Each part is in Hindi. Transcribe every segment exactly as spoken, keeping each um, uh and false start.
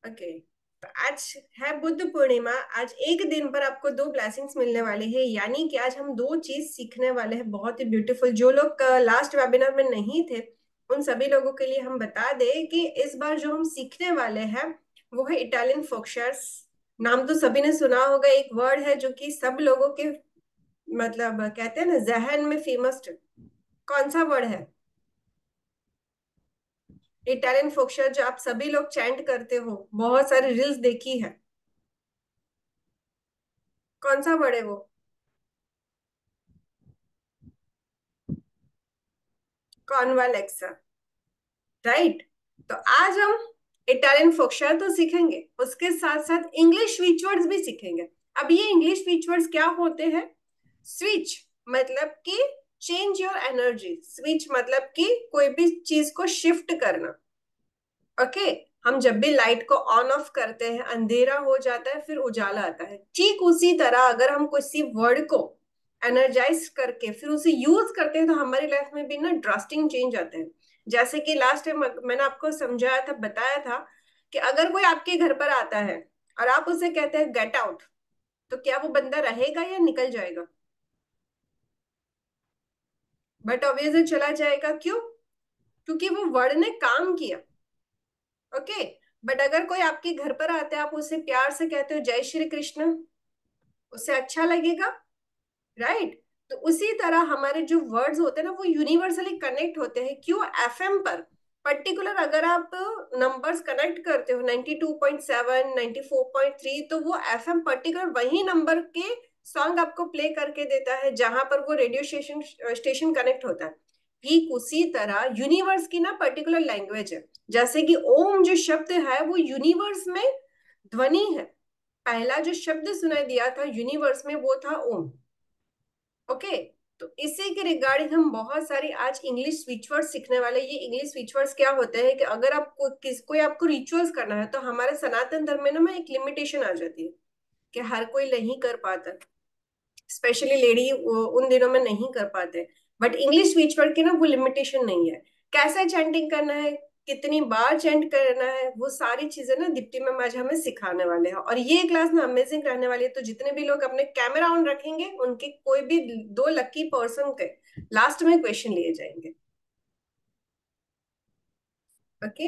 ओके, तो आज है बुद्ध पूर्णिमा। आज एक दिन पर आपको दो ब्लेसिंग्स मिलने वाले हैं, यानी कि आज हम दो चीज सीखने वाले हैं बहुत ही ब्यूटीफुल। जो लोग लास्ट वेबिनार में नहीं थे उन सभी लोगों के लिए हम बता दें कि इस बार जो हम सीखने वाले हैं वो है इटालियन फोक्सर्स। नाम तो सभी ने सुना होगा, एक वर्ड है जो कि सब लोगों के मतलब कहते हैं ना जहन में फेमस। कौन सा वर्ड है? इटालियन फोक्सर, जो आप सभी लोग चैंट करते हो, बहुत सारी रील्स देखी है। कौन सा वर्ड है वो? कॉन्वालेक्सा, राइट। तो आज हम इटालियन फोक्सर तो सीखेंगे, उसके साथ साथ इंग्लिश स्विच वर्ड्स भी सीखेंगे। अब ये इंग्लिश स्विच वर्ड्स क्या होते हैं? स्विच मतलब कि चेंज योर एनर्जी, स्विच मतलब कि कोई भी चीज को शिफ्ट करना। ओके, हम जब भी लाइट को ऑन ऑफ करते हैं अंधेरा हो जाता है, फिर उजाला आता है। ठीक उसी तरह अगर हम किसी वर्ड को एनर्जाइज करके फिर उसे यूज करते हैं तो हमारी लाइफ में भी ना ड्रास्टिक चेंज आते हैं। जैसे कि लास्ट टाइम मैंने आपको समझाया था, बताया था कि अगर कोई आपके घर पर आता है और आप उसे कहते हैं गेट आउट, तो क्या वो बंदा रहेगा या निकल जाएगा? बट ऑब्वियसली चला जाएगा। क्यों? क्योंकि वो वर्ड ने काम किया। ओके, बट अगर कोई आपके घर पर आता है, आप उसे प्यार से कहते हो जय श्री कृष्ण, उससे अच्छा लगेगा, राइट। तो उसी तरह हमारे जो वर्ड्स होते हैं ना वो यूनिवर्सली कनेक्ट होते हैं। क्यों? एफएम पर पर्टिकुलर अगर आप नंबर्स कनेक्ट करते हो ninety two point seven, ninety four point three, तो वो एफएम पर्टिकुलर वही नंबर के सॉन्ग आपको प्ले करके देता है जहां पर वो रेडियो स्टेशन स्टेशन कनेक्ट होता है। ठीक उसी तरह यूनिवर्स की ना पर्टिकुलर लैंग्वेज है। जैसे कि ओम जो शब्द है वो यूनिवर्स में ध्वनि है। पहला जो शब्द सुनाई दिया था यूनिवर्स में वो था ओम। ओके, तो इसी के रिगार्डिंग हम बहुत सारी आज इंग्लिश स्विच वर्ड सीखने वाले। ये इंग्लिश स्विच वर्ड्स क्या होते हैं कि अगर आपको किस कोई आपको रिचुअल्स करना है तो हमारे सनातन धर्म में ना में एक लिमिटेशन आ जाती है कि हर कोई नहीं कर पाता, स्पेशली लेडी उन दिनों में नहीं कर पाते। बट इंग्लिश स्पीच वर्ड की ना वो लिमिटेशन नहीं है। कैसे चैंटिंग करना है, कितनी बार चैंट करना है, वो सारी चीजें ना दीप्ति मैम आज हमें सिखाने वाले हैं। और ये क्लास ना अमेजिंग रहने वाली है। तो जितने भी लोग अपने कैमरा ऑन रखेंगे उनके कोई भी दो लकी पर्सन के लास्ट में क्वेश्चन लिए जाएंगे। Okay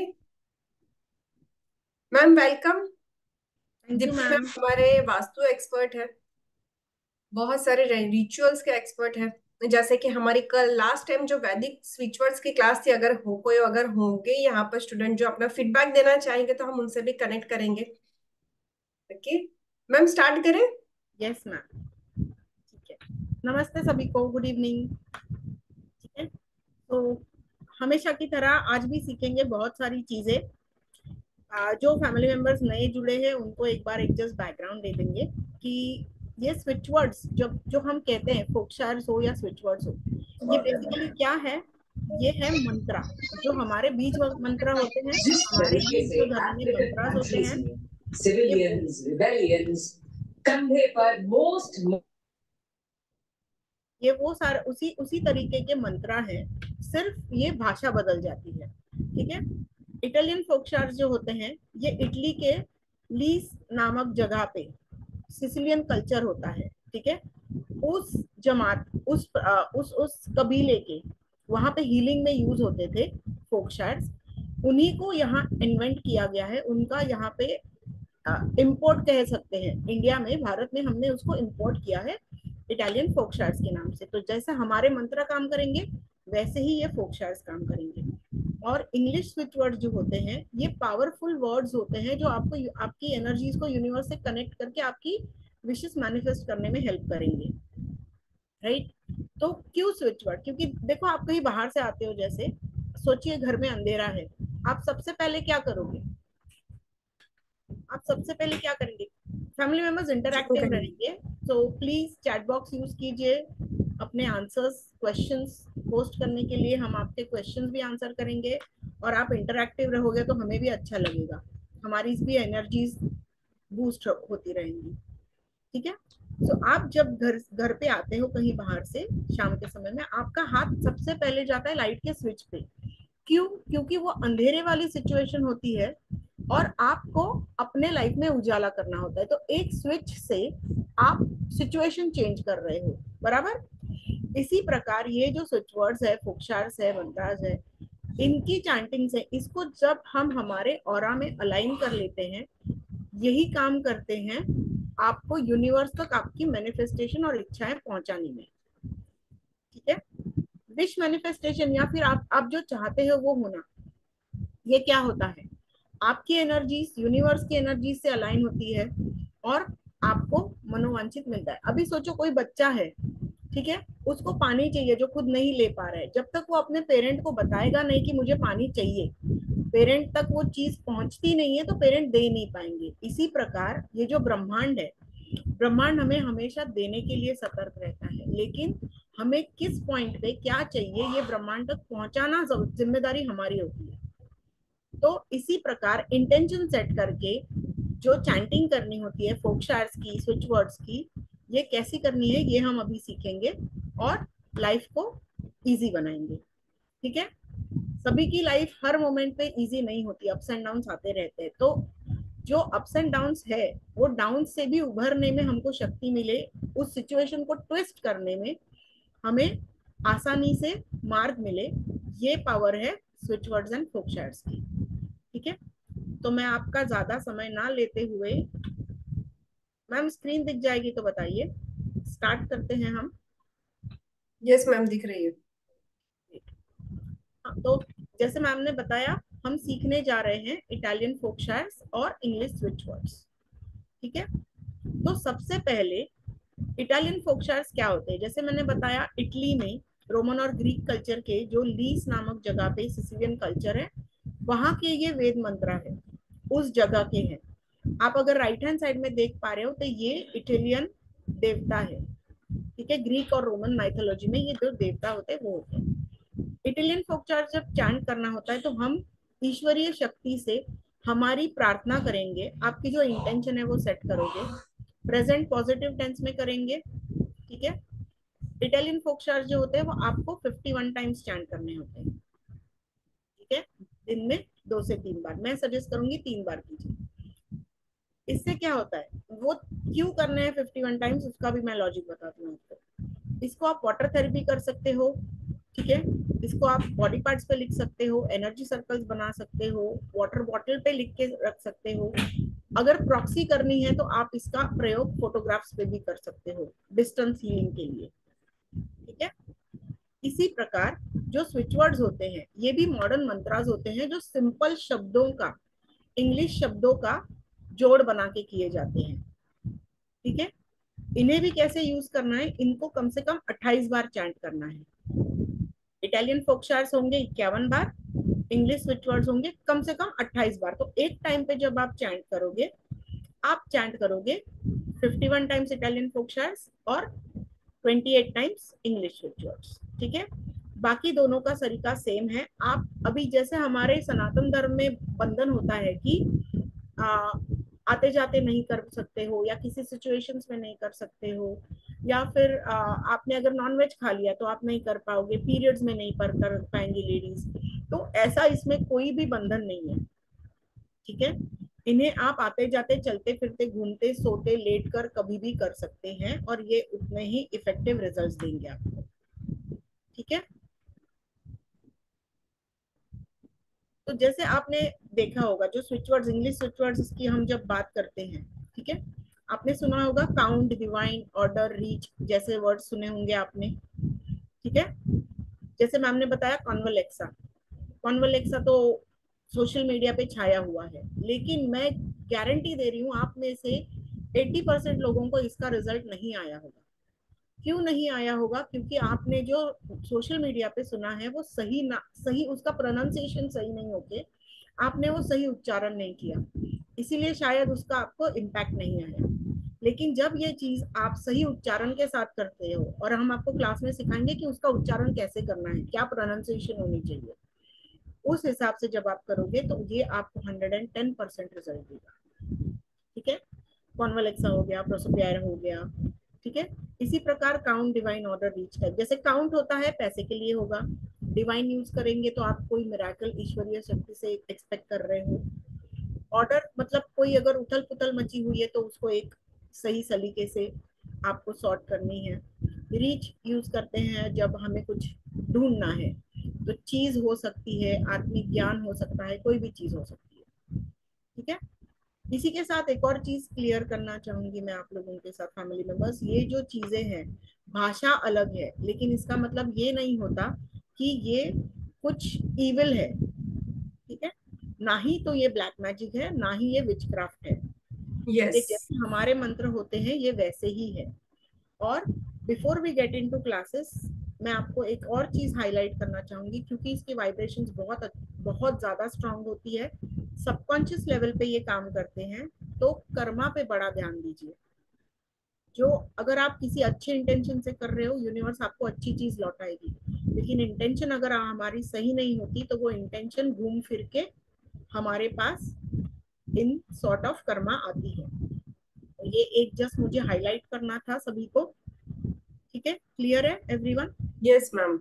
ma'am, welcome. Thank you Deepti ma'am ma'am. हमारे वास्तु एक्सपर्ट है, बहुत सारे रिचुअल्स के एक्सपर्ट है। जैसे कि हमारी कल लास्ट टाइम जो वैदिक स्विचवर्ड्स की क्लास थी, अगर हो कोई अगर होंगे यहाँ पर स्टूडेंट जो अपना फीडबैक देना चाहेंगे तो हम उनसे भी कनेक्ट करेंगे। ओके मैम, स्टार्ट करें। यस मैम, ठीक है। नमस्ते सभी को, गुड इवनिंग। ठीक है, तो हमेशा की तरह आज भी सीखेंगे बहुत सारी चीजें। आ, जो फैमिली मेंबर्स नए जुड़े हैं उनको एक बार एक जस्ट बैकग्राउंड दे देंगे कि ये स्विच वर्ड्स जो जो हम कहते हैं, फोक्सार्स हो या स्विच वर्ड्स हो, ये बेसिकली क्या है? ये है मंत्रा। जो हमारे बीज मंत्रा होते हैं, जिस हमारे तरीके बीज से जो धर्म में अफ्रीकन मंत्रास होते कंट्रीज हैं, में ये सिविलियंस रिबेलियंस कंधे पर मोस्ट ये वो सारे उसी उसी तरीके के मंत्रा है, सिर्फ ये भाषा बदल जाती है। ठीक है। इटालियन फोकशार्स जो होते हैं, ये इटली के लीस नामक जगह पे सिसिलियन कल्चर होता है। ठीक है। उस जमात उस आ, उस उस कबीले के वहां पे हीलिंग में यूज होते थे फोकशार्स। उन्हीं को यहाँ इन्वेंट किया गया है। उनका यहाँ पे इम्पोर्ट कह सकते हैं, इंडिया में, भारत में हमने उसको इम्पोर्ट किया है इटालियन फोक शार्ट्स के नाम से। तो जैसा हमारे मंत्र काम करेंगे वैसे ही ये फोक शार्ट्स काम करेंगे। और इंग्लिश स्विच वर्ड जो होते हैं, ये पावरफुल वर्ड्स होते हैं जो आपको आपकी एनर्जीज को यूनिवर्स से कनेक्ट करके आपकी विशेष मैनिफेस्ट करने में हेल्प करेंगे। राइट। तो क्यों स्विच वर्ड? क्योंकि देखो, आप कहीं बाहर से आते हो, जैसे सोचिए घर में अंधेरा है, आप सबसे पहले क्या करोगे? आप सबसे पहले क्या करेंगे? फैमिली मेंबर्स इंटरैक्टिव रहेंगे, तो प्लीज चैट बॉक्स यूज कीजिए अपने आंसर्स, क्वेश्चंस पोस्ट करने के लिए। हम आपके क्वेश्चंस भी आंसर करेंगे और आप इंटरैक्टिव रहोगे तो हमें भी अच्छा लगेगा, हमारी भी एनर्जीज बूस्ट होती रहेंगी। ठीक है। तो so, आप जब घर घर पे आते हो कहीं बाहर से शाम के समय में, आपका हाथ सबसे पहले जाता है लाइट के स्विच पे। क्यों? क्योंकि वो अंधेरे वाली सिचुएशन होती है और आपको अपने लाइफ में उजाला करना होता है। तो एक स्विच से आप सिचुएशन चेंज कर रहे हो, बराबर। इसी प्रकार ये जो स्विच वर्ड्स है, फोक्सार्स है, मंत्रास है, इनकी चैंटिंग्स है, इसको जब हम हमारे ऑरा में अलाइन कर लेते हैं, यही काम करते हैं आपको यूनिवर्स तक आपकी मैनिफेस्टेशन और इच्छाएं पहुंचाने में। ठीक है, विश मैनिफेस्टेशन या फिर आप आप जो चाहते हो वो होना, ये क्या होता है, आपकी एनर्जीज यूनिवर्स की एनर्जीज से अलाइन होती है और आपको मनोवांछित मिलता है। अभी सोचो कोई बच्चा है, ठीक है, उसको पानी चाहिए जो खुद नहीं ले पा रहा है, जब तक वो अपने पेरेंट को बताएगा नहीं कि मुझे पानी चाहिए, पेरेंट तक वो चीज पहुंचती नहीं है तो पेरेंट दे नहीं पाएंगे। इसी प्रकार ये जो ब्रह्मांड है, ब्रह्मांड हमें हमेशा देने के लिए सतर्क रहता है, लेकिन हमें किस पॉइंट पे क्या चाहिए ये ब्रह्मांड तक पहुंचाना जिम्मेदारी हमारी होती है। तो इसी प्रकार इंटेंशन सेट करके जो चैंटिंग करनी होती है फोक्सार्स की, स्विच वर्ड्स की, ये कैसी करनी है ये हम अभी सीखेंगे और लाइफ को इजी बनाएंगे। ठीक है, सभी की लाइफ हर मोमेंट पे इजी नहीं होती, अप्स एंड डाउन्स आते रहते हैं। तो जो अप्स एंड डाउन्स है वो डाउन से भी उभरने में हमको शक्ति मिले, उस सिचुएशन को ट्विस्ट करने में हमें आसानी से मार्ग मिले, ये पावर है स्विच वर्ड्स एंड फोक्सार्स की। ठीक है, तो मैं आपका ज्यादा समय ना लेते हुए, मैम स्क्रीन दिख जाएगी तो बताइए, स्टार्ट करते हैं हम। यस मैम, दिख रही है। हाँ, तो जैसे मैम ने बताया हम सीखने जा रहे हैं इटालियन फोक्सार्स और इंग्लिश स्विच वर्ड्स। ठीक है, तो सबसे पहले इटालियन फोक्सार्स क्या होते हैं, जैसे मैंने बताया इटली में रोमन और ग्रीक कल्चर के जो लीस नामक जगह पे सिसिलियन कल्चर है, वहां के ये वेद मंत्र है, उस जगह के हैं। आप अगर राइट हैंड साइड में देख पा रहे हो तो ये इटालियन देवता है। ठीक है, ग्रीक और रोमन माइथोलॉजी में ये जो देवता होते हैं वो होते हैं। इटालियन फोक्सार्स जब चैंट करना होता है तो हम ईश्वरीय शक्ति से हमारी प्रार्थना करेंगे, आपकी जो इंटेंशन है वो सेट करोगे, प्रेजेंट पॉजिटिव टेंस में करेंगे। ठीक है, इटालियन फोक्सार्स जो होते हैं वो आपको फिफ्टी वन टाइम्स चैंट करने होते हैं। ठीक है, दिन में दो से तीन बार, मैं सजेस्ट करूंगी तीन बार कीजिए। इससे क्या होता है, वो क्यों करने हैं फिफ्टी वन टाइम्स उसका भी मैं लॉजिक बताती हूँ आपको। इसको आप वाटर थेरेपी कर सकते हो, ठीक है, इसको आप बॉडी पार्ट्स पे लिख सकते हो, एनर्जी सर्कल्स बना सकते हो, वाटर बॉटल पे लिख के रख सकते हो। अगर प्रॉक्सी करनी है तो आप इसका प्रयोग फोटोग्राफ्स पे भी कर सकते हो डिस्टेंस हीलिंग के लिए। ठीक है, इसी प्रकार जो स्विच वर्ड्स होते हैं ये भी मॉडर्न मंत्रास होते हैं जो सिंपल शब्दों का, इंग्लिश शब्दों का जोड़ बना के किए जाते हैं। ठीक है, इन्हें भी कैसे यूज करना है, इनको कम से कम अट्ठाईस बार चैंट करना है। इटालियन फोक्सार्स होंगे इक्यावन बार, इंग्लिश स्विच वर्ड्स होंगे कम से कम अट्ठाईस बार। तो एक टाइम पे जब आप चैंट करोगे, आप चैंट करोगे फिफ्टी वन टाइम्स इटालियन फोक्सार्स और twenty eight times English switch words. ठीक है, बाकी दोनों का तरीका सेम है। आप अभी जैसे हमारे सनातन धर्म में बंधन होता है कि आ, आते जाते नहीं कर सकते हो या किसी सिचुएशंस में नहीं कर सकते हो, या फिर आ, आपने अगर नॉनवेज खा लिया तो आप नहीं कर पाओगे, पीरियड्स में नहीं पर कर पाएंगी लेडीज, तो ऐसा इसमें कोई भी बंधन नहीं है। ठीक है, इन्हें आप आते जाते, चलते फिरते, घूमते, सोते, लेट कर कभी भी कर सकते हैं और ये उतने ही इफेक्टिव रिजल्ट्स देंगे आपको। ठीक है, तो जैसे आपने देखा होगा जो switch words, English switch words की हम जब बात करते हैं, ठीक है, आपने सुना होगा काउंट, डिवाइन, ऑर्डर, रीच जैसे वर्ड सुने होंगे आपने। ठीक है, जैसे मैम ने बताया कॉन्वलेक्सा, कॉन्वलेक्सा तो सोशल मीडिया पे छाया हुआ है, लेकिन मैं गारंटी दे रही हूँ आप में से अस्सी परसेंट लोगों को इसका रिजल्ट नहीं आया होगा। क्यों नहीं आया होगा, क्योंकि आपने जो सोशल मीडिया पे सुना है वो सही ना, सही उसका प्रोनाउंसिएशन सही नहीं होके आपने वो सही उच्चारण नहीं किया, इसीलिए शायद उसका आपको इम्पैक्ट नहीं आया। लेकिन जब ये चीज आप सही उच्चारण के साथ करते हो, और हम आपको क्लास में सिखाएंगे कि उसका उच्चारण कैसे करना है, क्या प्रोनाउंसिएशन होनी चाहिए, उस हिसाब से जब आप करोगे तो ये आपको hundred and ten percent result देगा। ठीक है, कॉन्वलेक्सा हो गया, प्रोसोपियर हो गया। ठीक है, इसी प्रकार count, divine, order, reach type. जैसे काउंट होता है पैसे के लिए होगा, डिवाइन यूज करेंगे तो आप कोई मिराकल ईश्वरीय शक्ति से एक्सपेक्ट कर रहे हो, ऑर्डर मतलब कोई अगर उथल पुथल मची हुई है तो उसको एक सही सलीके से आपको सॉर्ट करनी है। रीच यूज करते हैं जब हमें कुछ ढूंढना है, तो चीज हो सकती है, आत्मिक ज्ञान हो सकता है, कोई भी चीज हो सकती है। ठीक है, इसी के साथ एक और चीज क्लियर करना चाहूंगी मैं आप लोगों के साथ फैमिली मेंबर्स, ये जो चीजें हैं भाषा अलग है, लेकिन इसका मतलब ये नहीं होता कि ये कुछ इविल है। ठीक है, ना ही तो ये ब्लैक मैजिक है, ना ही ये विचक्राफ्ट है। ये यस। जैसे हमारे मंत्र होते हैं ये वैसे ही है। और before we get into classes, मैं आपको एक और चीज हाईलाइट करना चाहूंगी, क्योंकि इसकी वाइब्रेशंस बहुत बहुत ज्यादा स्ट्रांग होती है, सबकॉन्शियस लेवल पे ये काम करते हैं, तो कर्मा पे बड़ा ध्यान दीजिए। जो अगर आप किसी अच्छे इंटेंशन से कर रहे हो, यूनिवर्स आपको अच्छी चीज लौटाएगी, लेकिन इंटेंशन अगर हमारी सही नहीं होती तो वो इंटेंशन घूम फिर के हमारे पास इन सॉर्ट ऑफ कर्मा आती है। तो ये एक जस्ट मुझे हाईलाइट करना था सभी को। ठीक है, क्लियर है एवरीवन? Yes ma'am.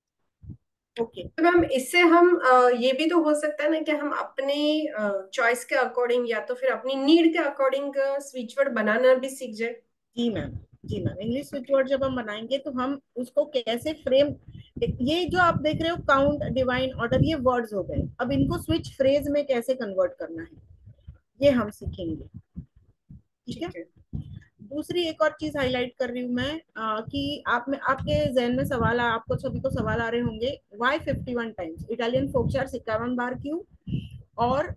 ओके। तो मैम इससे हम अ, ये भी तो हो सकता है ना कि हम अपने चॉइस के अकॉर्डिंग या तो फिर अपनी नीड के अकॉर्डिंग स्विच वर्ड बनाना भी सीख जाए। जी मैम, जी मैम, इंग्लिश स्विच वर्ड जब हम बनाएंगे तो हम उसको कैसे फ्रेम, ये जो आप देख रहे हो काउंट, डिवाइन, ऑर्डर, ये वर्ड्स हो गए, अब इनको स्विच फ्रेज में कैसे कन्वर्ट करना है ये हम सीखेंगे। ठीक है, ठीक है। दूसरी एक और चीज हाईलाइट कर रही हूँ मैं, आ, कि आप में आपके जहन में सवाल आ, आपको सभी को सवाल आ रहे होंगे, why fifty one times Italian folk charts इक्यावन बार क्यों, और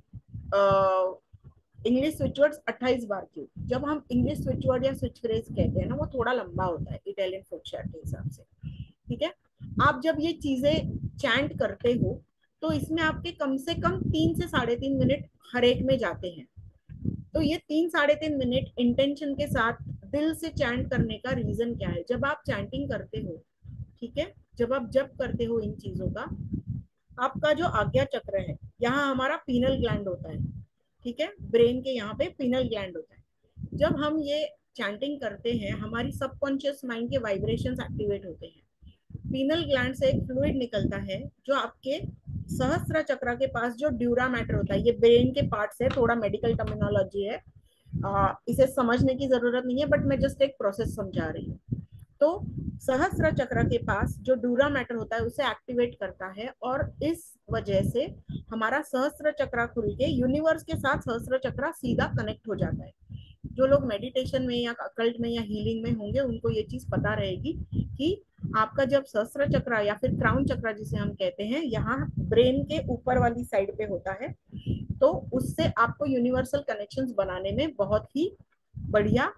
इंग्लिश स्विच वर्ड्स अट्ठाईस बार क्यों? जब हम इंग्लिश स्विच वर्ड या स्विच फ्रेज कहते हैं ना, वो थोड़ा लंबा होता है इटालियन फोक चार्ट के हिसाब से। ठीक है, आप जब ये चीजें चैंट करते हो तो इसमें आपके कम से कम तीन से साढ़े तीन मिनट हर एक में जाते हैं। तो ये तीन साढ़े तीन मिनट इंटेंशन के साथ दिल से चैंट करने का रीजन क्या है? जब आप चैंटिंग करते हो, ठीक है, जब आप जप करते हो इन चीजों का, आपका जो आज्ञा चक्र है, यहाँ हमारा पीनल ग्लैंड होता है। ठीक है, ब्रेन के यहाँ पे पीनल ग्लैंड होता है। जब हम ये चैंटिंग करते हैं हमारी सबकॉन्शियस माइंड के वाइब्रेशंस एक्टिवेट होते हैं। पीनल ग्लैंड से एक फ्लूइड निकलता है जो आपके सहस्त्र चक्र के पास जो ड्यूरा मैटर होता है, ये ब्रेन के पार्ट से, थोड़ा मेडिकल टर्मिनोलॉजी है, आ, इसे समझने की जरूरत नहीं है, बट मैं जस्ट एक प्रोसेस समझा रही हूँ। तो सहस्त्र चक्र के पास जो डूरा मैटर होता है उसे एक्टिवेट करता है, और इस वजह से हमारा सहस्त्र चक्र खुल के यूनिवर्स के साथ सहस्त्र चक्र सीधा कनेक्ट हो जाता है। जो लोग मेडिटेशन में या अकल्ट में या हीलिंग में होंगे उनको ये चीज पता रहेगी कि आपका जब सहस्त्र चक्र या फिर क्राउन चक्र जिसे हम कहते हैं, यहाँ ब्रेन के ऊपर वाली साइड पे होता है, तो उससे आपको यूनिवर्सल कनेक्शंस बनाने में बहुत ही बढ़िया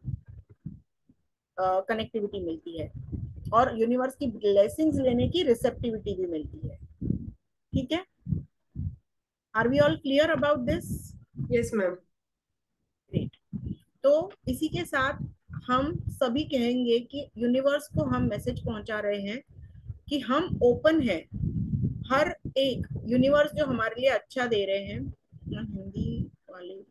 कनेक्टिविटी मिलती है, और यूनिवर्स की ब्लेसिंग्स लेने की रिसेप्टिविटी भी मिलती है। ठीक है, are we all clear about this? Yes ma'am. Great. तो इसी के साथ हम सभी कहेंगे कि यूनिवर्स को हम मैसेज पहुंचा रहे हैं कि हम ओपन है, हर एक यूनिवर्स जो हमारे लिए अच्छा दे रहे हैं। हिंदी वाले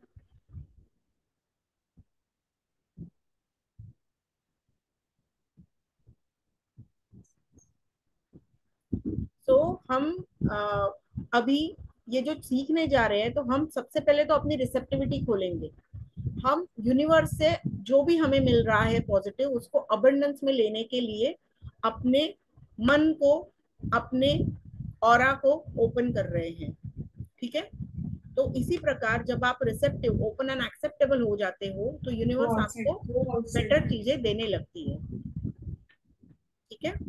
तो हम आ, अभी ये जो सीखने जा रहे हैं, तो हम सबसे पहले तो अपनी रिसेप्टिविटी खोलेंगे। हम यूनिवर्स से जो भी हमें मिल रहा है पॉजिटिव, उसको अबंडेंस में लेने के लिए अपने मन को, अपने ऑरा को ओपन कर रहे हैं। ठीक है, तो इसी प्रकार जब आप रिसेप्टिव, ओपन एंड एक्सेप्टेबल हो जाते हो तो Go यूनिवर्स outside. आपको Go outside. बेटर चीजें देने लगती है। ठीक है,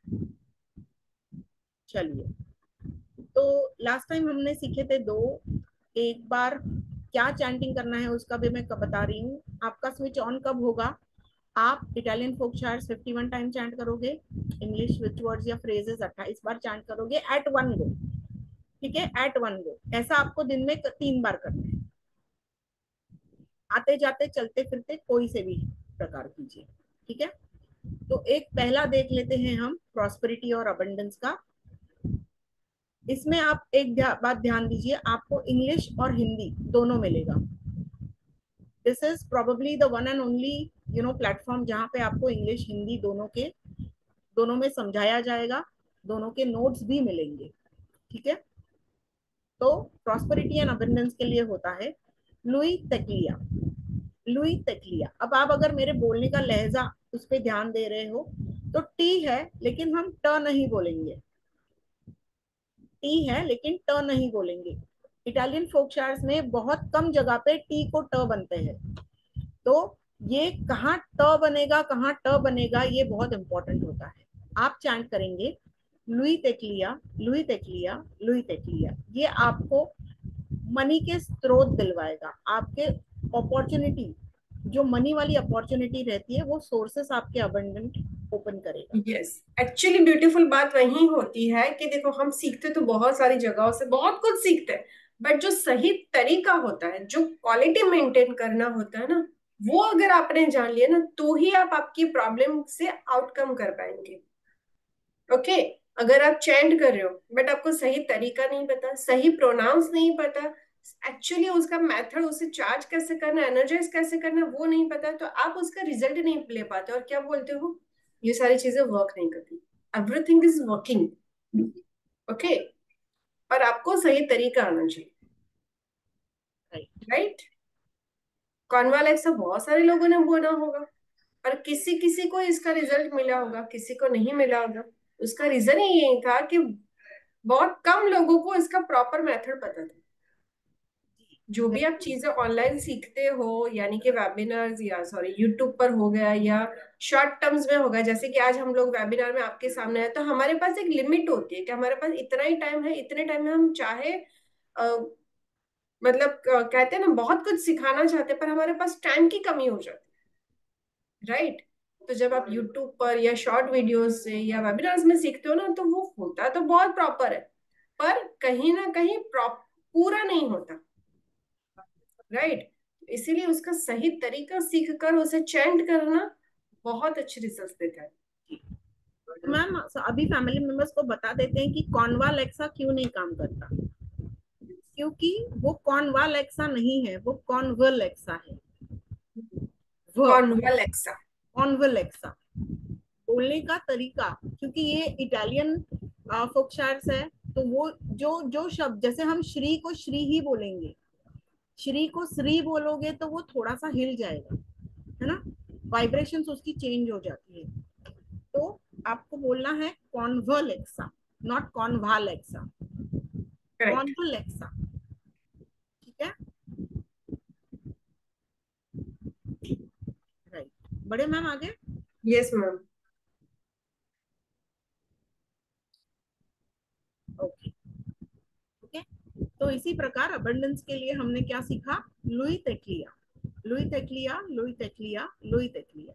चलिए, तो लास्ट टाइम हमने सीखे थे दो, एक बार क्या चैंटिंग करना है उसका भी मैं कब बता रही हूँ। आपका स्विच ऑन कब होगा? आप Italian folk charts fifty one time chant करोगे, इंग्लिश स्विच वर्ड्स या फ्रेजेस अट्ठाईस बार चैंट करोगे एट वन गो। ठीक है, एट वन गो, ऐसा आपको दिन में तीन बार करना है, आते जाते चलते फिरते कोई से भी प्रकार कीजिए। ठीक है, तो एक पहला देख लेते हैं हम प्रॉस्पेरिटी और अबंडेंस का। इसमें आप एक ध्या, बात ध्यान दीजिए, आपको इंग्लिश और हिंदी दोनों मिलेगा। This is probably the one and only you know platform जहाँ पे आपको इंग्लिश हिंदी दोनों के दोनों में समझाया जाएगा, दोनों के नोट्स भी मिलेंगे। ठीक है, तो प्रॉस्पेरिटी एंड अबंडेंस के लिए होता है लुई तकलिया, लुई तकलिया। अब आप अगर मेरे बोलने का लहजा उस पर ध्यान दे रहे हो तो टी है लेकिन हम ट नहीं बोलेंगे, टी है लेकिन ट नहीं बोलेंगे। इटालियन फोक शायर्स में बहुत कम जगह पे टी को ट बनते हैं, तो ये कहाँ ट बनेगा कहाँ ट बनेगा ये बहुत इंपॉर्टेंट होता है। आप चैंट करेंगे लुई तेकलिया, लुई तेकलिया, लुई तेकलिया। ये आपको मनी के स्रोत दिलवाएगा, आपके अपॉर्चुनिटी, जो मनी वाली अपॉर्चुनिटी रहती है वो सोर्सेस आपके अबंडेंट ओपन करेगा। यस, एक्चुअली ब्यूटीफुल बात वही होती है कि देखो हम सीखते तो बहुत सारी जगहों से बहुत कुछ सीखते हैं, बट जो सही तरीका होता है, जो क्वालिटी मेंटेन करना होता है ना, वो अगर आपने जान लिया ना तो ही आप आपकी प्रॉब्लम से आउटकम कर पाएंगे। Okay okay? अगर आप चैंट कर रहे हो बट आपको सही तरीका नहीं पता, सही प्रोनाउंस नहीं पता, एक्चुअली उसका मेथड, उसे चार्ज कैसे करना, एनर्जाइज कैसे करना वो नहीं पता, तो आप उसका रिजल्ट नहीं ले पाते और क्या बोलते हो, ये सारी चीजें वर्क नहीं करती। एवरीथिंग इज वर्किंग, ओके, पर आपको सही तरीका आना चाहिए, राइट। कॉन्वालेक्स बहुत सारे लोगों ने बोला होगा, पर किसी किसी को इसका रिजल्ट मिला होगा, किसी को नहीं मिला होगा। उसका रीजन ही यही था कि बहुत कम लोगों को इसका प्रॉपर मेथड पता था। जो भी आप चीजें ऑनलाइन सीखते हो, यानी कि वेबिनार्स या सॉरी यूट्यूब पर हो गया या शॉर्ट टर्म्स में होगा, जैसे कि आज हम लोग वेबिनार में आपके सामने है, तो हमारे पास एक लिमिट होती है कि हमारे पास इतना ही टाइम है, इतने टाइम में हम चाहे अ, मतलब अ, कहते हैं ना बहुत कुछ सिखाना चाहते हैं, पर हमारे पास टाइम की कमी हो जाती है, राइट। तो जब आप यूट्यूब पर या शॉर्ट वीडियोस से या वेबिनार्स में सीखते हो ना, तो वो होता तो बहुत प्रॉपर है, पर कहीं ना कहीं पूरा नहीं होता, राइट। इसीलिए उसका सही तरीका सीख कर उसे चैंट करना बहुत अच्छे रिजल्ट देता है। मैम अभी फैमिली मेंबर्स को बता देते हैं कि कॉन्वालेक्सा क्यों नहीं काम करता, क्योंकि वो कॉन्वालेक्सा नहीं है, वो कॉन्वलेक्सा है। कॉन्वालेक्सा, कॉन्वलेक्सा बोलने का तरीका, क्योंकि ये इटालियन फोकशायर्स है, तो वो जो जो शब्द, जैसे हम श्री को श्री ही बोलेंगे, श्री को श्री बोलोगे तो वो थोड़ा सा हिल जाएगा, है ना, वाइब्रेशंस उसकी चेंज हो जाती है। तो आपको बोलना है कॉन्वलेक्सा, नॉट कॉन्वालेक्सा, करेक्ट। कॉन्वलेक्सा, ठीक है, राइट। बड़े मैम आगे। Yes ma'am. ओके ओके, तो इसी प्रकार अबंडेंस के लिए हमने क्या सीखा, लुई तेकलिया, लुई तेकलिया, लुई तेकलिया, लुई तेकलिया।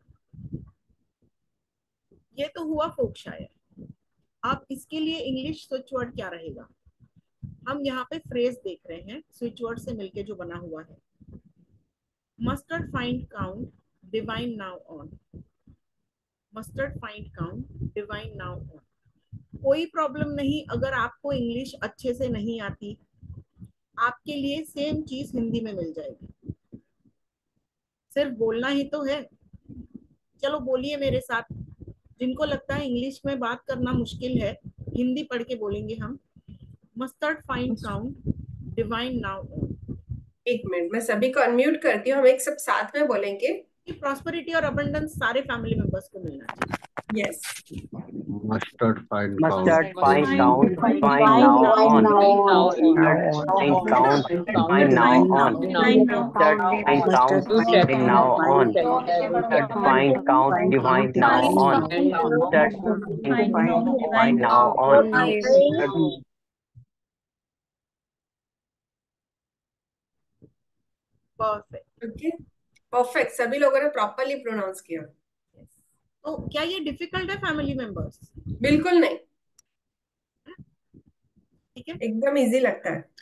ये तो हुआ फोकशायर। अब इसके लिए इंग्लिश स्विच वर्ड क्या रहेगा, हम यहाँ पे फ्रेज देख रहे हैं स्विच वर्ड से मिलके जो बना हुआ है, mustard find count divine now on, mustard find count divine now on. कोई प्रॉब्लम नहीं अगर आपको इंग्लिश अच्छे से नहीं आती, आपके लिए सेम चीज हिंदी में मिल जाएगी, सिर्फ बोलना ही तो है। चलो बोलिए मेरे साथ, जिनको लगता है इंग्लिश में बात करना मुश्किल है, हिंदी पढ़ के बोलेंगे हम, mustard find count divine now on. एक मिनट, मैं सभी को अनम्यूट करती हूँ, हम एक सब साथ में बोलेंगे। प्रॉस्पेरिटी और अबंडेंस सारे फैमिली मेंबर्स को मिलना चाहिए। Yes, Mustard find count. Mustard find count divine now on. Mustard find count divine now on. Mustard find count divine now on. Mustard find count divine now on. Mustard find count divine now on. Perfect, okay, perfect, सभी लोगों ने प्रॉपरली प्रोनाउंस किया। तो क्या ये डिफिकल्ट है फैमिली मेंबर्स? बिल्कुल नहीं, ठीक है, एकदम इजी लगता है।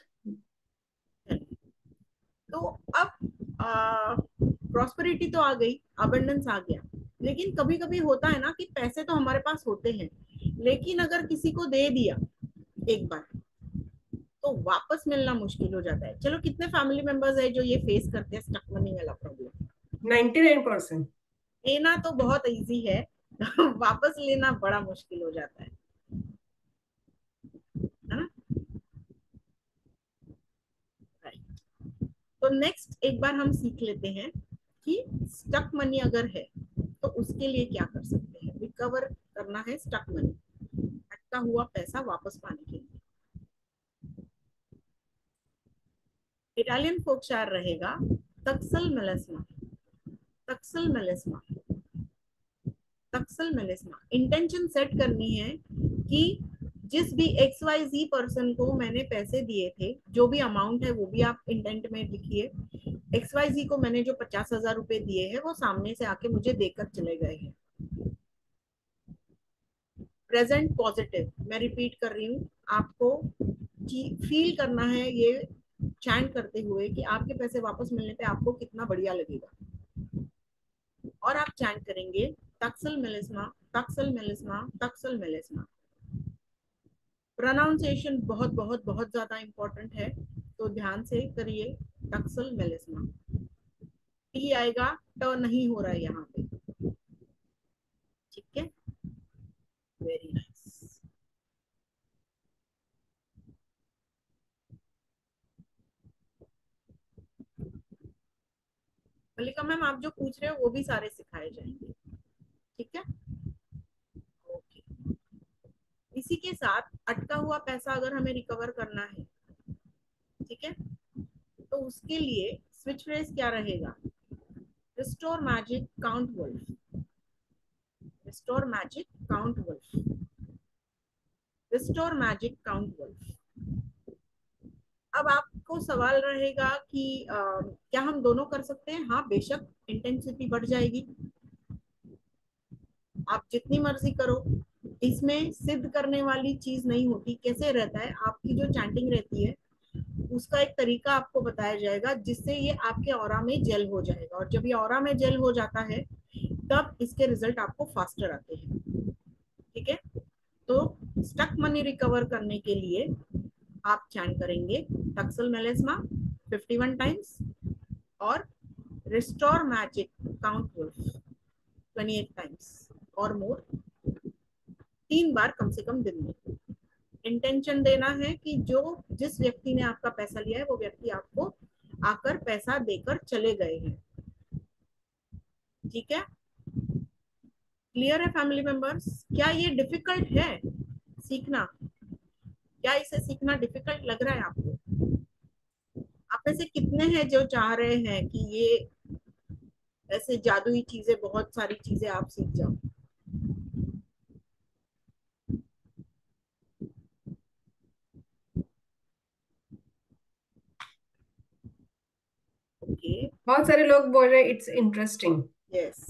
तो अब प्रॉस्पेरिटी तो आ गई, अबंडेंस आ गया, लेकिन कभी कभी होता है ना कि पैसे तो हमारे पास होते हैं, लेकिन अगर किसी को दे दिया एक बार तो वापस मिलना मुश्किल हो जाता है। चलो कितने फैमिली मेंबर्स है जो ये फेस करते हैं स्टक मनी वाला प्रॉब्लम? Ninety nine percent. देना तो बहुत इजी है वापस लेना बड़ा मुश्किल हो जाता है, है ना? तो नेक्स्ट एक बार हम सीख लेते हैं कि स्टक मनी अगर है तो उसके लिए क्या कर सकते हैं। रिकवर करना है स्टक मनी, अटका हुआ पैसा वापस पाने के लिए। इटालियन फोकचार रहेगा तक्सल मेलेस्मा। तक्सल मेलेस्मा तक्सल मेलेस्मा इंटेंशन सेट करनी है कि जिस भी एक्स वाई जी पर्सन को मैंने पैसे दिए थे, जो भी अमाउंट है वो भी आप इंटेंट में लिखिए। एक्स वाई जी को मैंने जो पचास हजार रुपए दिए हैं वो सामने से आके मुझे देकर चले गए हैं। प्रेजेंट पॉजिटिव, मैं रिपीट कर रही हूँ, आपको फील करना है ये चैंट करते हुए कि आपके पैसे वापस मिलने पे आपको कितना बढ़िया लगेगा। और आप चैंट करेंगे तक्सल मेलेस्मा, तक्सल मेलेस्मा, तक्सल मेलेस्मा। प्रोनाउंसिएशन बहुत बहुत बहुत ज्यादा इंपॉर्टेंट है, तो ध्यान से करिए। तक्सल मेलेस्मा, टी आएगा, ट नहीं हो रहा है यहाँ पे, ठीक है। Very nice. मल्लिका मैम, आप जो पूछ रहे हो वो भी सारे सिखाए जाएंगे, ठीक है। ओके, इसी के साथ अटका हुआ पैसा अगर हमें रिकवर करना है, ठीक है, तो उसके लिए स्विच फ्रेज क्या रहेगा? Restore magic count wolf, restore magic count wolf, restore magic count wolf. अब आपको सवाल रहेगा कि आ, क्या हम दोनों कर सकते हैं? हाँ बेशक, इंटेंसिटी बढ़ जाएगी, आप जितनी मर्जी करो। इसमें सिद्ध करने वाली चीज नहीं होती। कैसे रहता है, आपकी जो चैंटिंग रहती है उसका एक तरीका आपको बताया जाएगा जिससे ये आपके ऑरा में जेल हो जाएगा, और जब ये ऑरा में जेल हो जाता है तब इसके रिजल्ट आपको फास्टर आते हैं, ठीक है। तो स्टक मनी रिकवर करने के लिए आप चैंट करेंगे तक्सल मेलेस्मा इक्यावन टाइम्स और रिस्टोर मैजिक काउंट वुल्फ अट्ठाईस टाइम्स और मोर, तीन बार कम से कम दिन में। इंटेंशन देना है कि जो जिस व्यक्ति ने आपका पैसा लिया है वो व्यक्ति आपको आकर पैसा देकर चले गए हैं, ठीक है। क्लियर है फैमिली मेंबर्स? क्या ये डिफिकल्ट है सीखना? क्या इसे सीखना डिफिकल्ट लग रहा है आपको? आप में से कितने हैं जो चाह रहे हैं कि ये ऐसे जादुई चीजें, बहुत सारी चीजें आप सीख जाओ? ओके, बहुत सारे लोग बोल रहे हैं इट्स इंटरेस्टिंग। यस।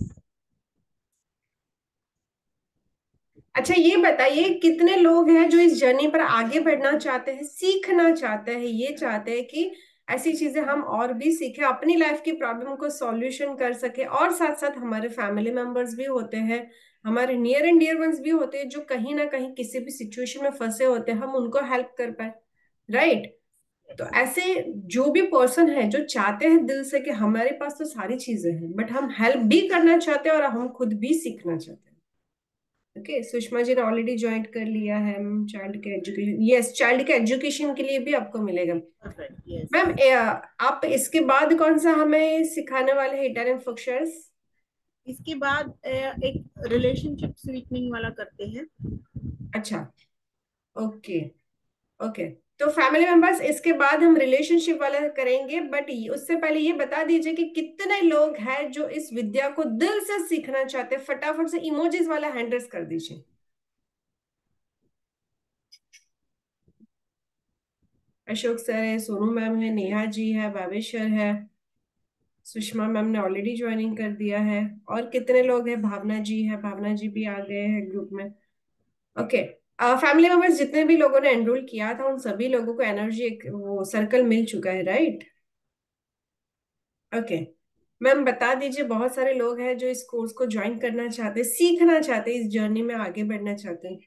अच्छा ये बताइए कितने लोग हैं जो इस जर्नी पर आगे बढ़ना चाहते हैं, सीखना चाहते हैं, ये चाहते हैं कि ऐसी चीजें हम और भी सीखें, अपनी लाइफ की प्रॉब्लम को सॉल्यूशन कर सके। और साथ साथ हमारे फैमिली मेंबर्स भी होते हैं, हमारे नियर एंड डियर वंस भी होते हैं जो कहीं ना कहीं किसी भी सिचुएशन में फंसे होते हैं, हम उनको हेल्प कर पाए, राइट। तो ऐसे जो भी पर्सन है जो चाहते हैं दिल से कि हमारे पास तो सारी चीजें हैं बट हम हेल्प भी करना चाहते हैं और हम खुद भी सीखना चाहते हैं। ओके okay, सुषमा जी ने ऑलरेडी ज्वाइन कर लिया है। चाइल्ड के एजुकेशन, यस, चाइल्ड के एजुकेशन के लिए भी आपको मिलेगा। मैम आप इसके बाद कौन सा हमें सिखाने वाले हैं इटालियन फोक्शर्स? इसके बाद एक रिलेशनशिप स्वीटनिंग वाला करते हैं। अच्छा, ओके ओके, तो फैमिली मेंबर्स इसके बाद हम रिलेशनशिप वाला करेंगे, बट उससे पहले ये बता दीजिए कि कितने लोग हैं जो इस विद्या को दिल से सीखना चाहते हैं। फटाफट से इमोजीज वाला हैंड रेस कर दीजिए। अशोक सर है, सोनू मैम है, नेहा जी है, भावेश्वर है, सुषमा मैम ने ऑलरेडी ज्वाइनिंग कर दिया है। और कितने लोग हैं? भावना जी है, भावना जी भी आ गए हैं ग्रुप में। ओके, फैमिली मेंबर्स जितने भी लोगों ने एनरोल किया था उन सभी लोगों को एनर्जी वो सर्कल मिल चुका है, राइट? ओके मैम बता दीजिए, बहुत सारे लोग हैं जो इस कोर्स को ज्वाइन करना चाहते हैं, सीखना चाहते हैं, इस जर्नी में आगे बढ़ना चाहते हैं।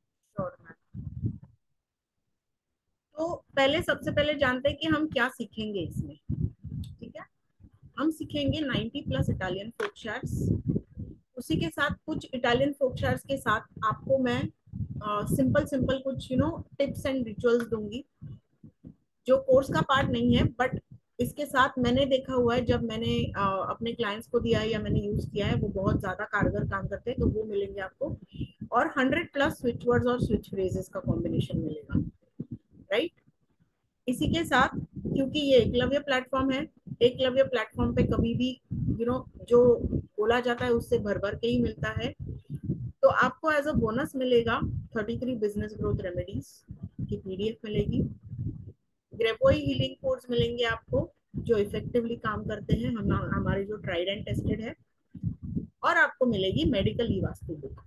तो पहले सबसे पहले जानते हैं कि हम क्या सीखेंगे इसमें, ठीक है। हम सीखेंगे ninety plus Italian folk shires. उसी के साथ कुछ इटालियन फोक शायर्स के साथ आपको मैं सिंपल सिंपल कुछ you know tips and rituals दूंगी जो कोर्स का पार्ट नहीं है, बट इसके साथ मैंने देखा हुआ है, जब मैंने आ, अपने क्लाइंट्स को दिया है या मैंने यूज किया है, वो बहुत ज्यादा कारगर काम करते हैं, तो वो मिलेंगे आपको। और हंड्रेड प्लस स्विच वर्ड्स और स्विच फ्रेजेस का कॉम्बिनेशन मिलेगा, राइट। इसी के साथ, क्योंकि ये एकलव्य प्लेटफॉर्म है, एकलव्य प्लेटफॉर्म पे कभी भी यू नो जो बोला जाता है उससे भर भर के ही मिलता है। तो आपको एज अ बोनस मिलेगा thirty three business growth remedies की पीडीएफ मिलेगी, ग्रेपोई हीलिंग कोड्स मिलेंगे आपको जो इफेक्टिवली काम करते हैं, हम हमारे जो ट्राइड एंड टेस्टेड है, और आपको मिलेगी medical e vastu book,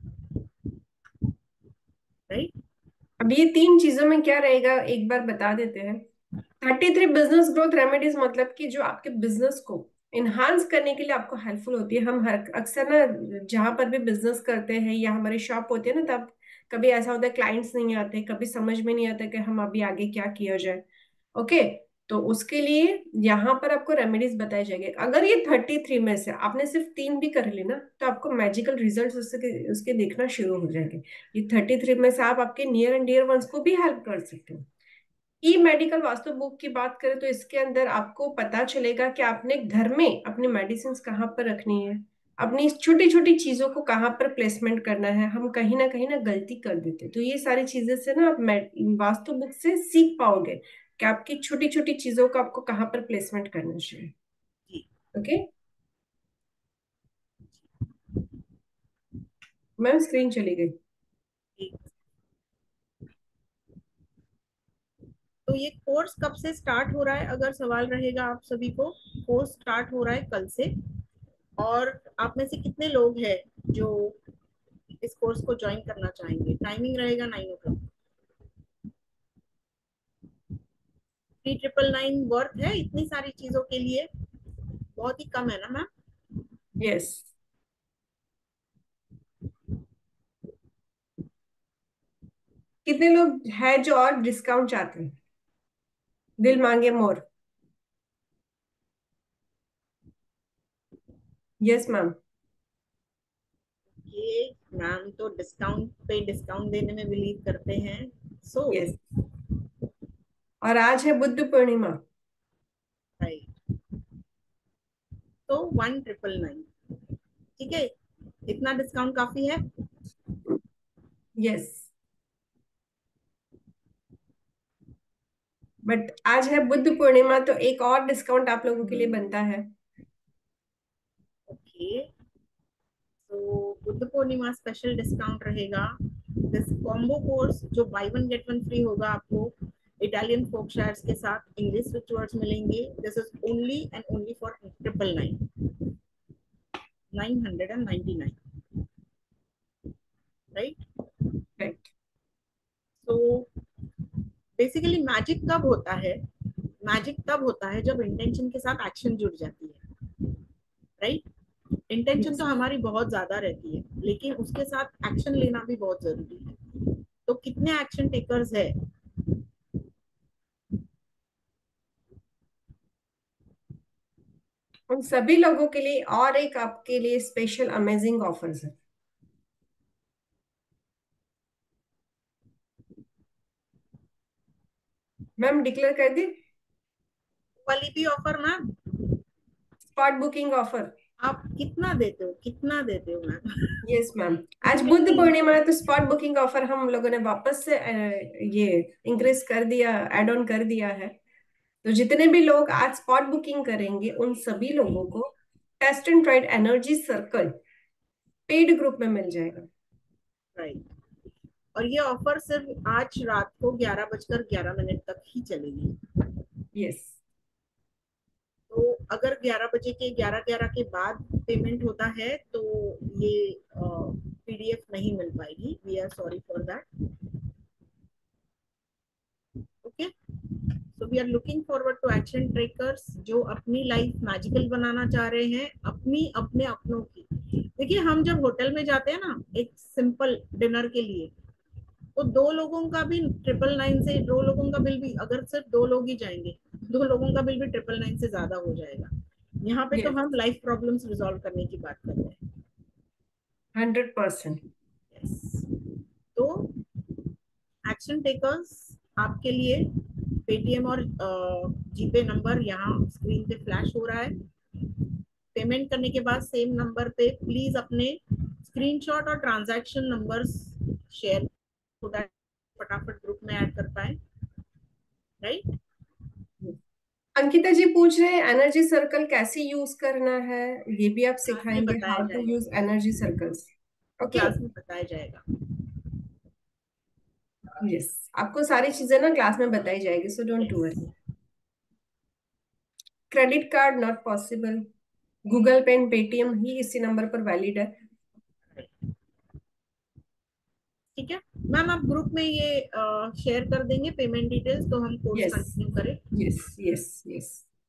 right. अब ये तीन चीजों में क्या रहेगा एक बार बता देते हैं। Thirty three business growth remedies मतलब कि जो आपके बिजनेस को इन्हांस करने के लिए आपको हेल्पफुल होती है। हम हर अक्सर ना जहां पर भी बिजनेस करते हैं या हमारी शॉप होती है ना, तब कभी ऐसा होता है क्लाइंट्स नहीं आते, कभी समझ में नहीं आता कि हम अभी आगे क्या किया जाए। ओके, तो उसके लिए यहाँ पर आपको रेमेडीज बताए जाएंगे। अगर ये थर्टी थ्री में से आपने सिर्फ तीन भी कर ली ना, तो आपको मैजिकल रिजल्ट उसके उसके देखना शुरू हो जाएंगे। ये थर्टी थ्री में से आप आपके नियर एंड डियर वंस को भी हेल्प कर सकते हो। ई मेडिकल वास्तु बुक की बात करें तो इसके अंदर आपको पता चलेगा कि आपने घर में अपनी मेडिसिन कहाँ पर रखनी है, अपनी छोटी छोटी चीजों को कहाँ पर प्लेसमेंट करना है। हम कहीं ना कहीं ना गलती कर देते, तो ये सारी चीजें से ना आप वास्तु बुक से सीख पाओगे कि आपकी छोटी छोटी चीजों को आपको कहाँ पर प्लेसमेंट करना चाहिए। ओके मैम, स्क्रीन चली गई। तो ये कोर्स कब से स्टार्ट हो रहा है, अगर सवाल रहेगा आप सभी को। कोर्स स्टार्ट हो रहा है कल से, और आप में से कितने लोग हैं जो इस कोर्स को ज्वाइन करना चाहेंगे। टाइमिंग रहेगा nine o'clock. Three triple nine worth है इतनी सारी चीजों के लिए? बहुत ही कम है ना मैम? यस, कितने लोग हैं जो और डिस्काउंट चाहते हैं? दिल मांगे मोर। Yes ma'am. ये मैम तो डिस्काउंट पे डिस्काउंट देने में बिलीव करते हैं, सो यस, और आज है बुद्ध पूर्णिमा। राइट, तो वन ट्रिपल नाइन, ठीक है, इतना डिस्काउंट काफी है। यस, बट आज है बुद्ध पूर्णिमा, तो एक और डिस्काउंट आप लोगों के लिए बनता है। ओके, तो बुद्ध पूर्णिमा स्पेशल डिस्काउंट रहेगा। दिस कॉम्बो कोर्स जो buy one get one free होगा आपको, इटालियन फोक शायर्स के साथ इंग्लिश स्विच वर्ड्स मिलेंगे। This is only and only for triple nine, nine hundred and ninety nine, right. Right, तो बेसिकली मैजिक कब होता है? मैजिक तब होता है जब इंटेंशन के साथ एक्शन जुड़ जाती है, राइट। इंटेंशन तो हमारी बहुत ज्यादा रहती है, लेकिन उसके साथ एक्शन लेना भी बहुत जरूरी है। तो कितने एक्शन टेकर्स है? उन सभी लोगों के लिए और एक आपके लिए स्पेशल अमेजिंग ऑफर्स है। मैम डिक्लेयर कर दी, वाली भी offer ma'am? Spot booking offer. आप कितना देते हो, कितना देते हो मैम? यस मैम, आज बुद्ध पूर्णिमा है तो स्पॉट बुकिंग ऑफर हम लोगों ने वापस से अ, ये इंक्रीज कर दिया, एड ऑन कर दिया है। तो जितने भी लोग आज स्पॉट बुकिंग करेंगे उन सभी लोगों को test and tried energy circle paid group में मिल जाएगा। राइट, और ये ऑफर सिर्फ आज रात को ग्यारह बजकर ग्यारह मिनट तक ही चलेगी। यस, तो अगर ग्यारह बजे के ग्यारह ग्यारह के बाद पेमेंट होता है तो ये पीडीएफ नहीं मिल पाएगी। We are sorry for that. Okay, so we are looking forward to action trackers जो अपनी लाइफ मैजिकल बनाना चाह रहे हैं, अपनी अपने अपनों की। देखिए, हम जब होटल में जाते हैं ना एक सिंपल डिनर के लिए, तो दो लोगों का भी ट्रिपल नाइन से, दो लोगों का बिल भी, अगर सिर्फ दो लोग ही जाएंगे, दो लोगों का बिल भी ट्रिपल नाइन से ज्यादा हो जाएगा। यहाँ पे तो यस, हम लाइफ प्रॉब्लम्स रिजॉल्व करने की बात कर रहे हैं। Hundred percent. yes. तो एक्शन टेकर्स आपके लिए पेटीएम और जीपे नंबर यहाँ स्क्रीन पे फ्लैश हो रहा है। पेमेंट करने के बाद सेम नंबर पे प्लीज अपने स्क्रीनशॉट और ट्रांजैक्शन नंबर्स शेयर फटाफट ग्रुप में ऐड कर पाए, राइट। अंकिता जी पूछ रहे हैं एनर्जी सर्कल कैसे यूज करना है, ये भी आप क्लास में सिखाएंगे, बताया हाउ टू जाएगा, use energy circles. Okay, class में बताया जाएगा। यस, आपको सारी चीजें ना क्लास में बताई जाएगी, so don't worry. Credit card not possible, Google Pay and Paytm ही इसी नंबर पर वैलिड है। ठीक है मैम, आप ग्रुप में ये शेयर कर देंगे पेमेंट डिटेल्स, तो हम कोर्स यस कंटिन्यू करें। Yes yes yes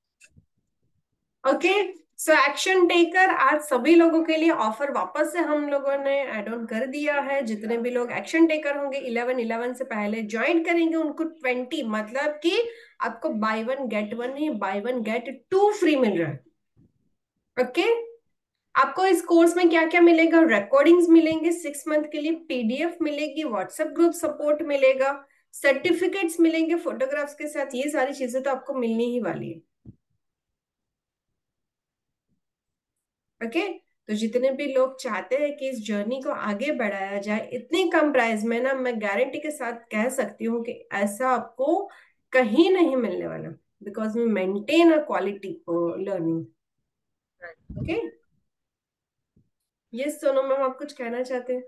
okay. So action taker, आज सभी लोगों के लिए ऑफर वापस से हम लोगों ने एड ऑन कर दिया है। जितने भी लोग एक्शन टेकर होंगे इलेवन इलेवन से पहले ज्वाइन करेंगे उनको ट्वेंटी, मतलब कि आपको बाय वन गेट वन नहीं, buy one get two free मिल रहा है। Okay okay? आपको इस कोर्स में क्या क्या मिलेगा? रिकॉर्डिंग्स मिलेंगे सिक्स मंथ के लिए, पीडीएफ मिलेगी, व्हाट्सएप ग्रुप सपोर्ट मिलेगा, सर्टिफिकेट्स मिलेंगे फोटोग्राफ्स के साथ। ये सारी चीजें तो आपको मिलनी ही वाली है। Okay okay? तो जितने भी लोग चाहते हैं कि इस जर्नी को आगे बढ़ाया जाए इतनी कम प्राइस में ना, मैं गारंटी के साथ कह सकती हूँ कि ऐसा आपको कहीं नहीं मिलने वाला, because we maintain a quality learning. Okay, yes Sonu ma'am, आप कुछ कहना चाहते हैं?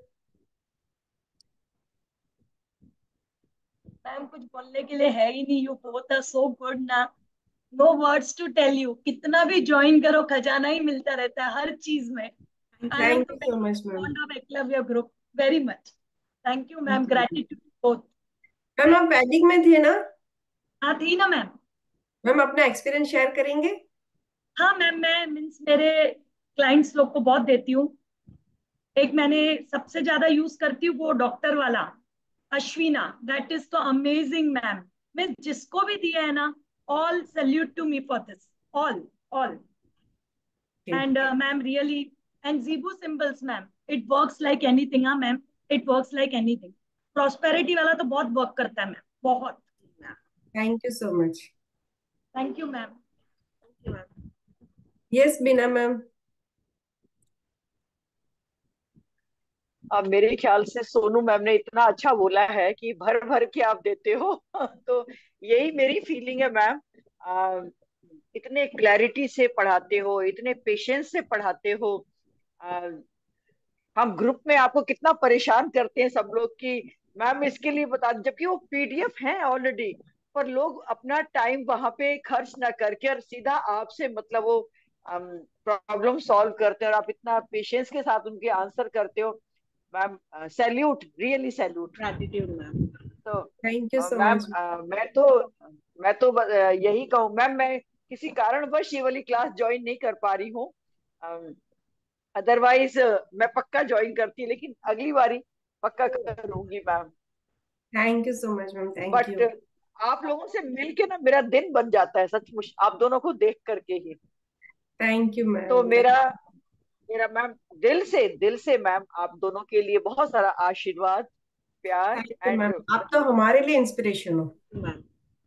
मैम कुछ बोलने के लिए है ही नहीं, you both are so good ना, no words to tell you. कितना भी ज्वाइन करो खजाना ही मिलता रहता है हर चीज में। I am thank you so much ma'am. Fond of Eklavya group very much. Thank you ma'am, gratitude both. Ma'am आप वैदिक में थे ना? हाँ थी ना मैम। मैम अपना एक्सपीरियंस शेयर करेंगे? हाँ मैम, मैं मीन्स मेरे क्लाइंट्स लोग को बहुत देती हूँ। एक मैंने सबसे ज्यादा यूज करती हूँ वो डॉक्टर वाला अश्विना, दैट इज तो अमेजिंग मैम। मैं जिसको भी दिया है ना, all salute to me for this, all all. And ma'am really, and Zibu symbols ma'am, it works like anything. हाँ ma'am, it works like anything. Prosperity वाला तो बहुत वर्क करता है मैम, बहुत। Thank you so much. Thank you ma'am. Yes Beena ma'am. अब मेरे ख्याल से सोनू मैम ने इतना अच्छा बोला है कि भर भर के आप देते हो तो यही मेरी फीलिंग है मैम। आ, इतने क्लैरिटी से पढ़ाते हो, इतने पेशेंस से पढ़ाते हो। आ, हम ग्रुप में आपको कितना परेशान करते हैं सब लोग कि मैम इसके लिए बता, जबकि वो पीडीएफ है ऑलरेडी, पर लोग अपना टाइम वहां पे खर्च ना करके और सीधा आपसे मतलब वो प्रॉब्लम सॉल्व करते हैं, और आप इतना पेशेंस के साथ उनके आंसर करते हो ma'am. Salute, really salute. Gratitude ma'am. तो thank you so ma'am much. मैं तो मैं तो ब- अ, यही कहूँ मैम, मैं किसी कारणवश ये वाली क्लास ज्वाइन नहीं कर पा रही हूँ, अदरवाइज मैं पक्का ज्वाइन करती, लेकिन अगली बारी पक्का करूंगी ma'am. Thank you so much ma'am, thank but you. आप लोगों से मिलके ना मेरा दिन बन जाता है सचमुच, आप दोनों को देख करके ही। थैंक यू तो मैम। मेरा मेरा मैम दिल से दिल से मैम आप दोनों के लिए बहुत सारा आशीर्वाद, प्यार थैंक यू मैम, एंड आप तो हमारे लिए इंस्पिरेशन हो। मैम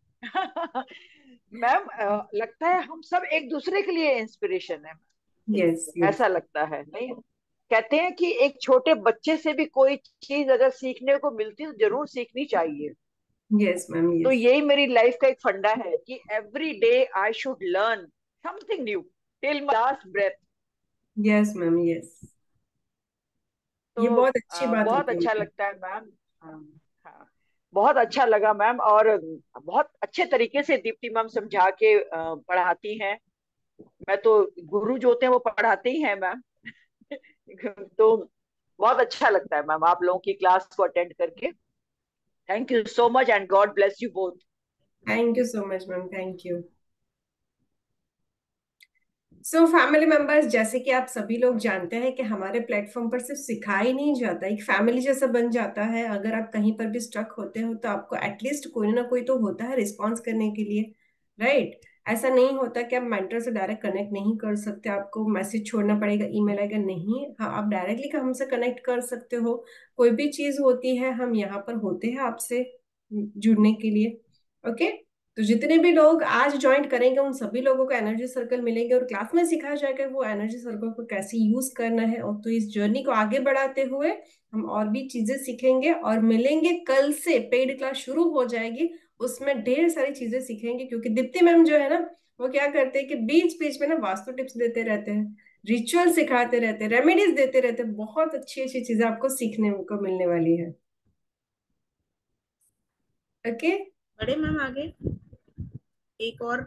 मैम अ, लगता है हम सब एक दूसरे के लिए इंस्पिरेशन है, यस यस ऐसा लगता है नहीं? कहते हैं कि एक छोटे बच्चे से भी कोई चीज अगर सीखने को मिलती है तो जरूर सीखनी चाहिए। यस मैम तो यस यही मेरी लाइफ का एक फंडा है कि every day I should learn something new till my last breath. Yes ma'am yes, ये तो बहुत अच्छी अ, बात बहुत होती है अच्छा मैम। लगता है मैम। हाँ, हाँ, बहुत अच्छा लगा मैम, और बहुत अच्छे तरीके से दीप्ति मैम समझा के अ, पढ़ाती हैं। मैं तो गुरु जो होते हैं वो पढ़ाते ही हैं मैम तो बहुत अच्छा लगता है मैम आप लोगों की क्लास को अटेंड करके। Thank you so much and God bless you both. Thank you so much ma'am, thank you. So family members, जैसे कि आप सभी लोग जानते हैं कि हमारे प्लेटफॉर्म पर सिर्फ सिखाया ही नहीं जाता, एक फैमिली जैसा बन जाता है। अगर आप कहीं पर भी स्टक होते हो तो आपको एटलीस्ट कोई ना कोई तो होता है रिस्पॉन्स करने के लिए, राइट? ऐसा नहीं होता कि आप मेंटर से डायरेक्ट कनेक्ट नहीं कर सकते, आपको मैसेज छोड़ना पड़ेगा, ईमेल आएगा, नहीं। हाँ, आप डायरेक्टली हमसे कनेक्ट कर सकते हो। कोई भी चीज होती है हम यहाँ पर होते हैं आपसे जुड़ने के लिए। ओके, तो जितने भी लोग आज ज्वाइन करेंगे उन सभी लोगों को एनर्जी सर्कल मिलेंगे और क्लास में सिखाया जाएगा वो एनर्जी सर्कल को कैसे यूज करना है। और तो इस जर्नी को आगे बढ़ाते हुए हम और भी चीजें सीखेंगे और मिलेंगे। कल से पेड क्लास शुरू हो जाएगी, उसमें ढेर सारी चीजें सीखेंगे, क्योंकि दीप्ति मैम जो है ना वो क्या करते हैं कि बीच बीच में ना वास्तु टिप्स देते रहते हैं, रिचुअल सिखाते रहते हैं, रेमेडीज देते रहते हैं। बहुत अच्छी अच्छी चीजें आपको सीखने को मिलने वाली है। ओके, बड़े मैम आगे एक और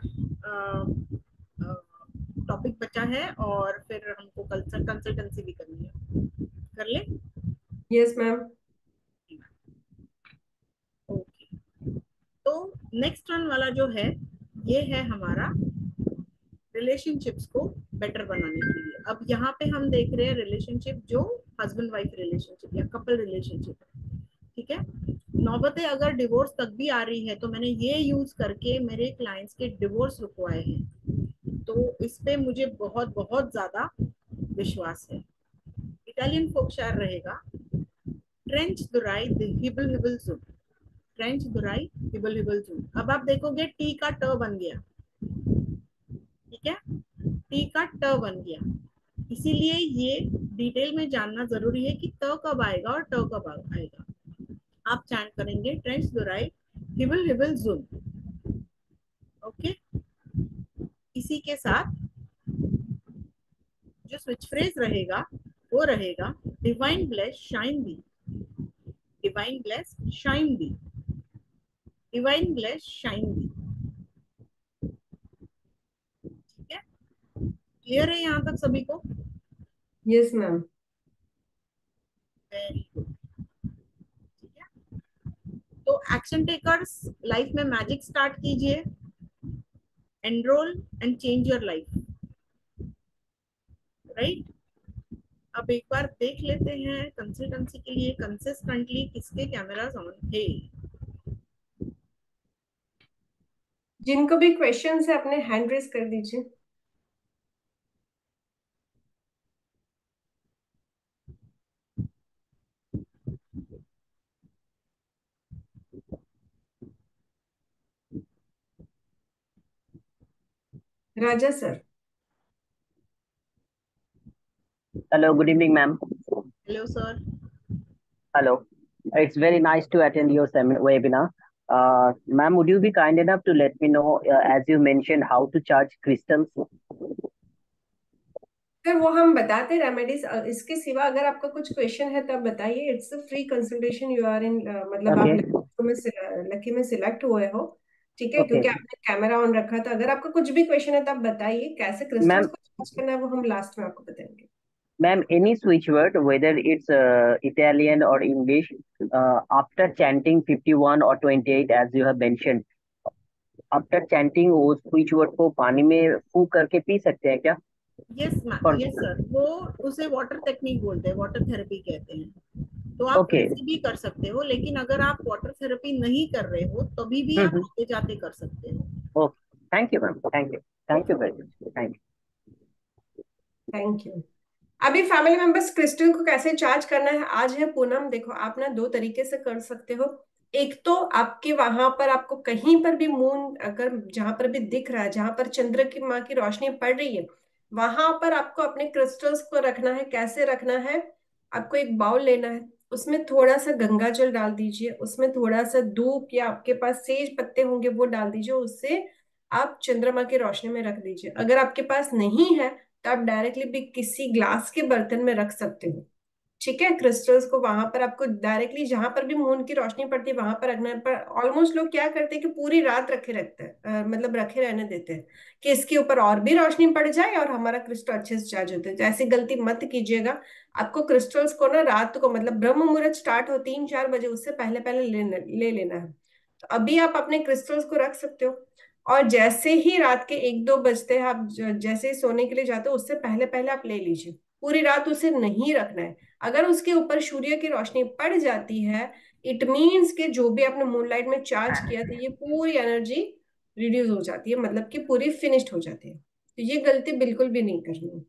टॉपिक बचा है और फिर हमको कंसल्टेंसी भी करनी है, कर ले। Yes ma'am. ओके, तो नेक्स्ट वन वाला जो है ये है हमारा रिलेशनशिप्स को बेटर बनाने के लिए। अब यहाँ पे हम देख रहे हैं रिलेशनशिप जो हस्बैंड वाइफ रिलेशनशिप या कपल रिलेशनशिप है, ठीक है। नौबतें अगर डिवोर्स तक भी आ रही है तो मैंने ये यूज करके मेरे क्लाइंट्स के डिवोर्स रुकवाए हैं, तो इस पे मुझे बहुत बहुत ज्यादा विश्वास है। इटालियन फोकशायर रहेगा ट्रेंच दुराई हिबल हिबल जुम, ट्रेंच दुराई हिबल हिबल जुम। अब आप देखोगे टी का ट बन गया, ठीक है, टी का ट बन गया। इसीलिए ये डिटेल में जानना जरूरी है कि त कब आएगा और ट कब आएगा। आप चैंट करेंगे ट्रेंच दुराई हिबल हिबल जुम। ओके, इसी के साथ जो स्विच फ्रेज रहेगा वो रहेगा divine bless shine be, divine bless shine be, divine bless shine be. ठीक है, क्लियर है यहाँ तक सभी को? Yes ma'am. Very good. ठीक है, तो एक्शन टेकर्स लाइफ में मैजिक स्टार्ट कीजिए, enroll and change your life, right. अब एक बार देख लेते हैं कंसल्टेंसी के लिए कंसिस्टेंटली किसके कैमरास ऑन थे। जिनको भी क्वेश्चन है अपने हैंड रेज कर दीजिए। Raja sir. Hello, good evening, ma'am. Hello sir. Hello. It's very nice to attend your seminar webinar. Uh, ma'am, would you be kind enough to let me know, uh, as you mentioned, how to charge crystals? Sir वो हम बताते रेमेडीज, इसके सिवा अगर आपका कुछ क्वेश्चन है तब बताइए। It's a free consultation, you are in, मतलब आप Okay. लकी में लकी में सिलेक्ट हुए हो, ठीक है, Okay. क्योंकि आपने कैमरा ऑन रखा था। अगर आपका कुछ भी क्वेश्चन है तब बताइए। कैसे क्रिस्टल्स Ma'am, को चार्ज करना है वो हम लास्ट में आपको बताएंगे। ma'am, any switch word, whether it's uh, Italian or English, uh, after chanting fifty-one or twenty-eight, as you have mentioned, after chanting वो switch word को पानी में फूक करके पी सकते हैं क्या? यस मैम, यस सर, वो उसे वाटर टेक्निक बोलते हैं, वाटर थेरेपी कहते हैं। तो आप Okay. वैसे भी कर सकते हो, लेकिन अगर आप वाटर थेरेपी नहीं कर रहे हो तभी भी आप Mm-hmm. आते जाते कर सकते हो। Okay. Thank you, ma'am. Thank you. Thank you very much. Thank you. Thank you. अभी फैमिली मेंबर्स क्रिस्टल को कैसे चार्ज करना है आज है पूनम। देखो आप ना दो तरीके से कर सकते हो। एक तो आपके वहां पर आपको कहीं पर भी मून अगर जहां पर भी दिख रहा है, जहां पर चंद्र की माँ की रोशनी पड़ रही है, वहां पर आपको अपने क्रिस्टल्स को रखना है। कैसे रखना है? आपको एक बाउल लेना है, उसमें थोड़ा सा गंगा जल डाल दीजिए, उसमें थोड़ा सा धूप या आपके पास सेज पत्ते होंगे वो डाल दीजिए, उससे आप चंद्रमा की रोशनी में रख दीजिए। अगर आपके पास नहीं है तो आप डायरेक्टली भी किसी ग्लास के बर्तन में रख सकते हो, ठीक है। क्रिस्टल्स को वहां पर आपको डायरेक्टली जहां पर भी मून की रोशनी पड़ती है वहां पर रखना है। पर ऑलमोस्ट लोग क्या करते हैं कि पूरी रात रखे रखते हैं, अ, मतलब रखे रहने देते हैं कि इसके ऊपर और भी रोशनी पड़ जाए और हमारा क्रिस्टल अच्छे से चार्ज होते हैं। तो ऐसी गलती मत कीजिएगा। आपको क्रिस्टल्स को ना रात को, मतलब ब्रह्म मुहूर्त स्टार्ट हो तीन चार बजे, उससे पहले पहले ले, ले लेना है। तो अभी आप अपने क्रिस्टल्स को रख सकते हो। और जैसे ही रात के एक दो बजते हैं, आप ज- जैसे ही सोने के लिए जाते हो उससे पहले पहले आप ले लीजिए। पूरी रात उसे नहीं रखना है। अगर उसके ऊपर सूर्य की रोशनी पड़ जाती है, इट मीन्स कि जो भी आपने मूनलाइट में चार्ज किया था ये पूरी एनर्जी रिड्यूस हो जाती है, मतलब कि पूरी फिनिश्ड हो जाती है। तो ये गलती बिल्कुल भी नहीं करनी है।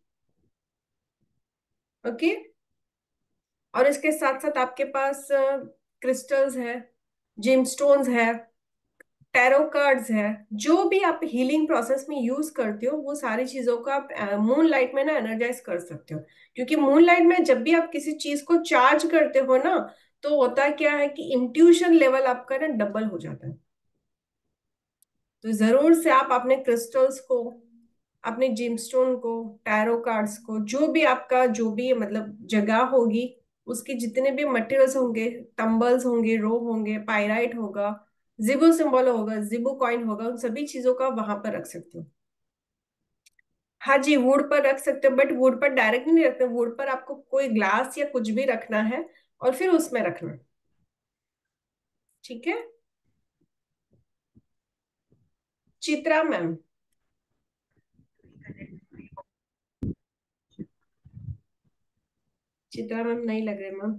ओके। और इसके साथ साथ आपके पास क्रिस्टल्स है, जेमस्टोन्स है, टैरो कार्ड्स है, जो भी आप हीलिंग प्रोसेस में यूज करते हो वो सारी चीजों को आप मून लाइट में ना एनर्जाइज कर सकते हो। क्योंकि मून लाइट में जब भी आप किसी चीज को चार्ज करते हो ना, तो होता क्या है कि इंट्यूशन लेवल आपका ना डबल हो जाता है। तो जरूर से आप अपने क्रिस्टल्स को, अपने जिमस्टोन को, टैरो कार्ड्स को, जो भी आपका जो भी मतलब जगह होगी, उसके जितने भी मटेरियल्स होंगे, टम्बल्स होंगे, रो होंगे, पाइराइट होगा, जिबो सिंबल होगा, जिबो कॉइन होगा, उन सभी चीजों का वहां पर रख सकते हो। हाँ जी, वुड पर रख सकते हो, बट वुड पर डायरेक्टली नहीं रखते, वुड पर आपको कोई ग्लास या कुछ भी रखना है और फिर उसमें रखना। ठीक है। चित्रा मैम, चित्रा मैम नहीं लग रहे ma'am.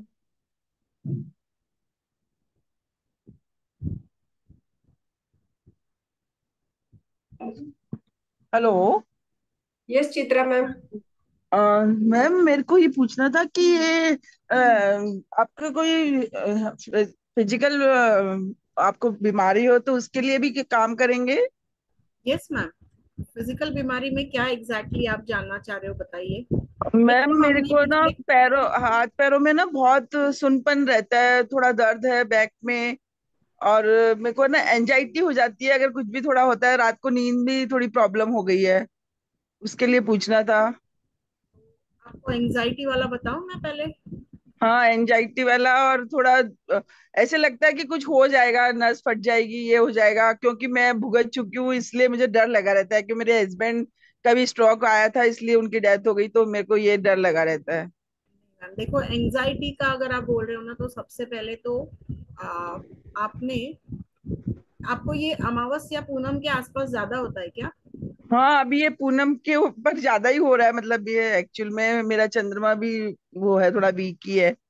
Hello yes Chitra ma'am. Ma'am, मेरे को ये पूछना था कि ये अ, आपका कोई फिजिकल आपको बीमारी हो तो उसके लिए भी काम करेंगे? Yes ma'am. फिजिकल बीमारी में क्या एग्जैक्टली exactly आप जानना चाह रहे हो, बताइए। मैम, देखो मेरे हमने को ना पिछले पैरों हाथ पैरों में ना बहुत सुनपन रहता है, थोड़ा दर्द है बैक में। और मेरे को ना एंजाइटी हो जाती है अगर कुछ भी थोड़ा होता है, रात को नींद भी थोड़ी प्रॉब्लम हो गई है, उसके लिए पूछना था। आपको एंजाइटी वाला बताऊं मैं पहले? हाँ, एंजाइटी वाला। और थोड़ा अ, ऐसे लगता है कि कुछ हो जाएगा, नस फट जाएगी, ये हो जाएगा, क्योंकि मैं भुगत चुकी हूँ, इसलिए मुझे डर लगा रहता है कि मेरे हस्बैंड का भी स्ट्रोक आया था, इसलिए उनकी डेथ हो गई, तो मेरे को ये डर लगा रहता है। देखो एंजाइटी का अगर आप बोल रहे हो ना, तो सबसे पहले तो आ, आपने आपको ये अमावस्या पूनम के आसपास ज्यादा होता है क्या? हाँ, अभी ये पूनम के ऊपर ज्यादा ही हो रहा है, मतलब ये एक्चुअल में मेरा चंद्रमा भी वो है, थोड़ा वीक ही है।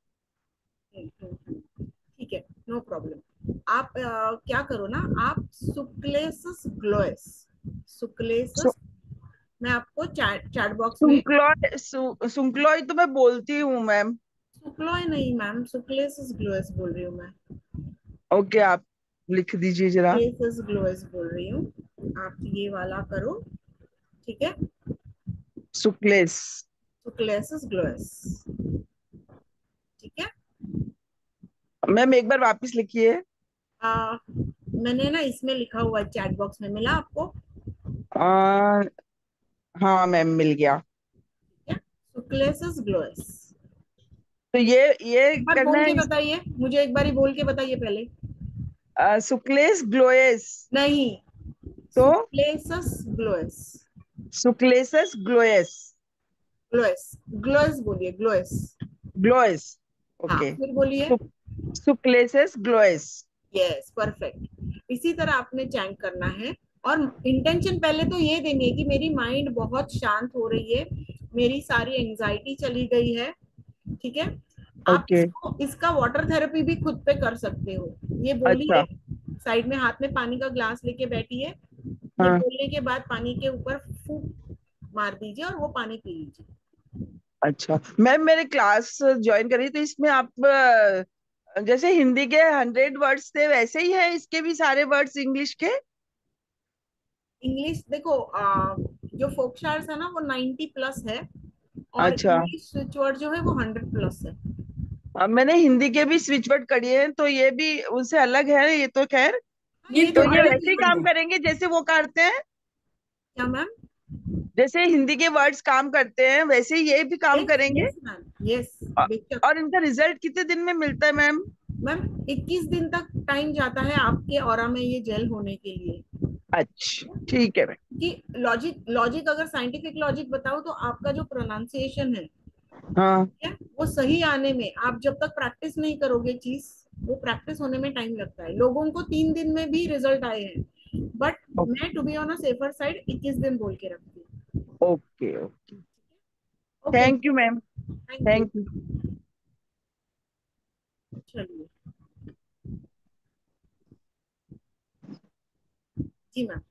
ठीक है, नो प्रॉब्लम। आप आ, क्या करो ना, आप सुक्लेसस ग्लोएस, सु, सुक्लेसस, मैं आपको चैट चैट बॉक्स में। सुंक्लॉय सु, सुंक्लॉय तो मैं बोलती हूँ मैम। सुक्लॉय नहीं मैम, सुक्लेसस ग्लोएस बोल रही हूँ मैं। ओके, आप लिख दीजिए जरा। सुक्लेसस ग्लोएस बोल रही हूँ, आप ये वाला करो। ठीक है, सुक्लेस। सुक्लेसस ग्लोएस। ठीक है। मैम, एक बार वापस लिखिए। आ, मैंने ना इसमें लिखा हुआ है, चैट बॉक्स में मिला आपको? आ, हाँ मैम, मिल गया। ठीक है, सुक्लेसस ग्लोएस। तो ये ये एक बार करना बोल है के इस, बताइए मुझे, एक बार ही बोल के बताइए पहले। आ, सुक्लेस ग्लोएस। नहीं, तो सुक्लेसस ग्लोएस। सुक्लेसस ग्लोएस। ग्लोएस, ग्लोएस बोलिए, ग्लोएस। ग्लोएस। हाँ ओके। फिर बोलिए। सुक्लेसस ग्लोएस। यस परफेक्ट, इसी तरह आपने चैंट करना है। और इंटेंशन पहले तो ये देनी है कि मेरी माइंड बहुत शांत हो रही है, मेरी सारी एंजाइटी चली गई है। ठीक है। आप ओके। इसको इसका वाटर थेरेपी भी खुद पे कर सकते हो। ये अच्छा। बोलिए, साइड में हाथ में पानी का ग्लास लेके बैठिए, ये हाँ। बोलने के बाद पानी के ऊपर फूंक मार दीजिए और वो पानी पी लीजिए। अच्छा मैम, मेरे क्लास ज्वाइन करी तो इसमें आप अ, जैसे हिंदी के हंड्रेड वर्ड्स थे वैसे ही है इसके भी सारे वर्ड्स इंग्लिश के? इंग्लिश देखो, आ, जो फोक शायर्स है ना वो नाइन्टी प्लस है, और अच्छा। इंग्लिश स्विच वर्ड जो है वो हंड्रेड प्लस है। अब मैंने हिंदी के भी स्विच वर्ड करिए हैं, तो ये भी उनसे अलग है, ये तो खैर। हाँ, ये ये तो तो तो ये अलग वैसे ही ही है। काम करेंगे जैसे वो करते हैं? क्या मैम? जैसे हिंदी के वर्ड्स काम करते हैं वैसे ही ये भी काम यस करेंगे? यस मैम, यस अ- बेशक। और इनका रिजल्ट कितने दिन में मिलता है मैम? मैम इक्कीस दिन तक टाइम जाता है आपके ऑरा में ये जेल होने के लिए। अच्छा, ठीक है मैम। कि लॉजिक लॉजिक अगर साइंटिफिक लॉजिक बताओ तो आपका जो प्रोनाउंसिएशन है, हाँ। ठीक है, वो सही आने में आप जब तक प्रैक्टिस नहीं करोगे चीज, वो प्रैक्टिस होने में टाइम लगता है। लोगों को तीन दिन में भी रिजल्ट आए हैं, बट मैं to be on a safer side इक्कीस दिन बोल के रखती हूँ। Okay okay. Okay, thank you ma'am. Thank you. Thank you. चलिए you ma'am.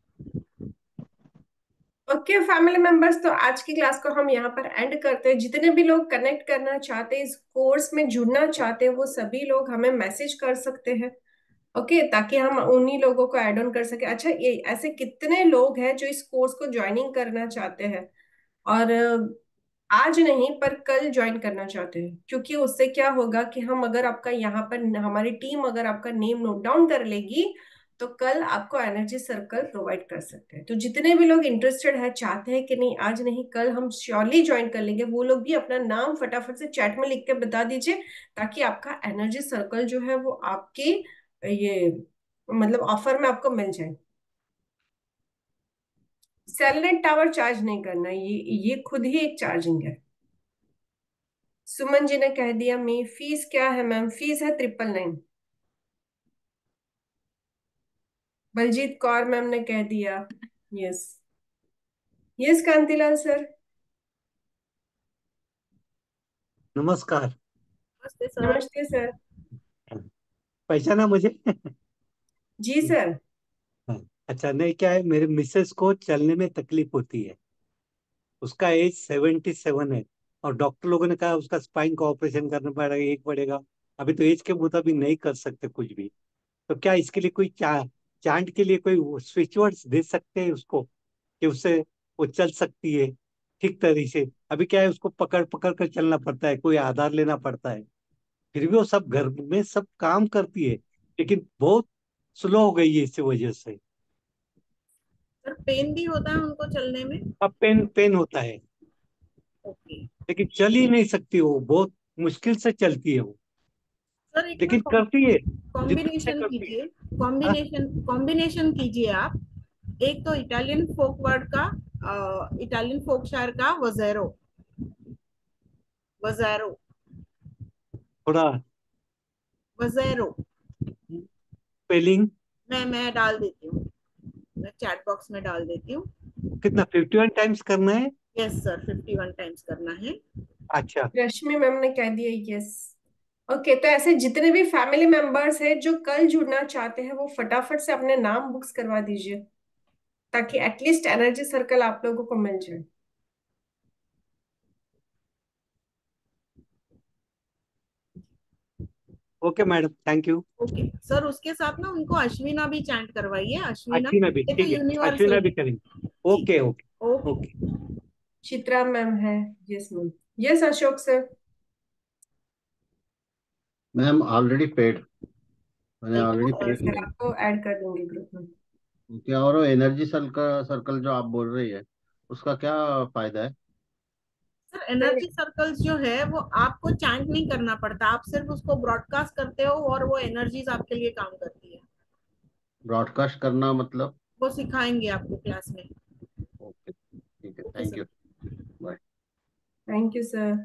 Okay family members, तो आज की क्लास को हम यहाँ पर एंड करते हैं। जितने भी लोग कनेक्ट करना चाहते हैं, इस कोर्स में जुड़ना चाहते हैं, वो सभी लोग हमें मैसेज कर सकते हैं। ओके, ताकि हम उन्हीं लोगों को ऐड ऑन कर सके। अच्छा, ये ऐसे कितने लोग हैं जो इस कोर्स को ज्वाइनिंग करना चाहते हैं और अ, आज नहीं पर कल ज्वाइन करना चाहते हैं? क्योंकि उससे क्या होगा कि हम अगर आपका यहाँ पर, हमारी टीम अगर आपका नेम नोट डाउन कर लेगी तो कल आपको एनर्जी सर्कल प्रोवाइड कर सकते हैं। तो जितने भी लोग इंटरेस्टेड है, चाहते हैं कि नहीं आज नहीं कल हम श्योरली ज्वाइन कर लेंगे, वो लोग भी अपना नाम फटाफट से चैट में लिख के बता दीजिए, ताकि आपका एनर्जी सर्कल जो है वो आपकी ये मतलब ऑफर में आपको मिल जाए। सेलेनेट टावर चार्ज नहीं करना, ये ये खुद ही एक चार्जिंग है। सुमन जी ने कह दिया मी फीस क्या है मैम? फीस है triple nine. Baljeet Kaur ma'am ने कह दिया यस। Yes Kantilal sir. नमस्कार। नमस्ते सर। नमस्ते सर। पहचाना मुझे? जी सर। अच्छा, नहीं क्या है, मेरे मिसेस को चलने में तकलीफ होती है। उसका एज सेवेंटी सेवन है और डॉक्टर लोगों ने कहा उसका स्पाइन का ऑपरेशन करना पड़ेगा, एक पड़ेगा। अभी तो एज के मुताबिक नहीं कर सकते कुछ भी। तो क्या इसके लिए कोई चा, चांट के लिए कोई स्विच वर्ड्स दे सकते हैं उसको, कि उससे वो चल सकती है ठीक तरीके से? अभी क्या है, उसको पकड़ पकड़ कर चलना पड़ता है, कोई आधार लेना पड़ता है। फिर भी वो सब घर में सब काम करती है, लेकिन बहुत स्लो हो गई है इसी वजह से। सर पेन भी होता है उनको चलने में? अब पेन पेन होता है, ओके लेकिन चल ही नहीं सकती, वो बहुत मुश्किल से चलती है वो, सर, एक ना लेकिन करती है, जिद्दी से कॉम्बिनेशन करती है। कीजिए, हाँ? कॉम्बिनेशन कॉम्बिनेशन कीजिए आप। एक तो इटालियन फोक वर्ड का, इटालियन फोक शायर का वजेरो, वजेरो, थोड़ा वजेरो। स्पेलिंग मैं मैं डाल देती हूँ, मैं चैट बॉक्स में डाल देती हूँ। कितना फिफ्टी वन टाइम्स करना है? Yes sir, fifty one times करना है। अच्छा। रश्मि मैम ने कह दिया यस। ओके, तो ऐसे जितने भी फैमिली मेंबर्स हैं जो कल जुड़ना चाहते हैं वो फटाफट से अपने नाम बुक्स करवा दीजिए, ताकि एटलीस्ट एनर्जी सर्कल आप लोगों को मिल जाए। Okay madam, thank you. Okay sir, उसके साथ ना उनको अश्विना भी चैंट करवाइए। अश्विना, अश्विना भी ये तो ठीक है, यूनिवर्सल अश्विना भी है। करेंगे। ठीक ओके है। Okay okay. Okay. Chitra ma'am है। Yes ma'am. Yes Ashok sir. Ma'am already paid, मैंने ऑलरेडी पे सर किया। आपको ऐड कर दूंगी ग्रुप में। क्या, और वो एनर्जी सर्कल सर्कल जो आप बोल रही है उसका क्या फायदा है? सर एनर्जी सर्कल्स जो है वो आपको चैंट नहीं करना पड़ता, आप सिर्फ उसको ब्रॉडकास्ट करते हो और वो एनर्जीज आपके लिए काम करती है। ब्रॉडकास्ट करना मतलब? वो सिखाएंगे आपको क्लास में। ओके ठीक है, okay thank sir. You. Bye. Thank you sir.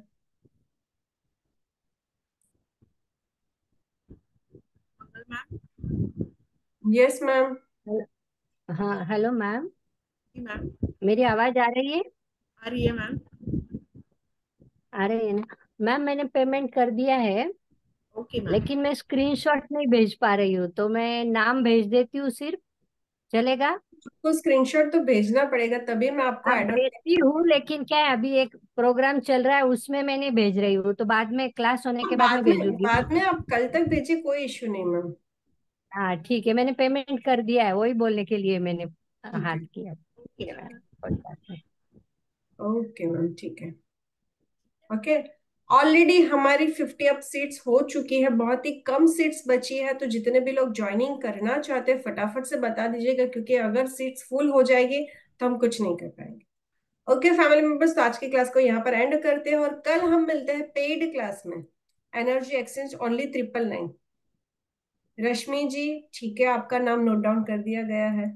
Mangal ma'am. Yes ma'am. हाँ हेलो मैम, जी मैम। मेरी आवाज आ रही है? आ रही है मैम। आ रही है ना? मैम मैंने पेमेंट कर दिया है, ओके मैम। लेकिन मैं स्क्रीनशॉट नहीं भेज पा रही हूँ, तो मैं नाम भेज देती हूँ सिर्फ, चलेगा? आपको स्क्रीनशॉट तो भेजना पड़ेगा, तभी मैं आपको हाँ ऐड ऑन। भेजती हूँ, लेकिन क्या है अभी एक प्रोग्राम चल रहा है उसमें मैं नहीं भेज रही हूँ, तो बाद में क्लास होने के बाद में बाद में भेजूंगी। बाद में आप कल तक भेजिए, कोई इश्यू नहीं मैम। हाँ ठीक है, मैंने पेमेंट कर दिया है, वही बोलने के लिए मैंने ठीक हाथ है। किया। ओके हाँ, मैम। कोई बात नहीं। ओके मैम ठीक है। ओके, ऑलरेडी हमारी फिफ्टी अप सीट्स हो चुकी है, बहुत ही कम सीट्स बची है, तो जितने भी लोग ज्वाइनिंग करना चाहते हैं फटाफट से बता दीजिएगा, क्योंकि अगर सीट्स फुल हो जाएगी तो हम कुछ नहीं कर पाएंगे। ओके फैमिली मेंबर्स, तो आज की क्लास को यहाँ पर एंड करते हैं और कल हम मिलते हैं पेड क्लास में, energy exchange only triple nine. Rashmi ji ठीक है, आपका नाम नोट डाउन कर दिया गया है।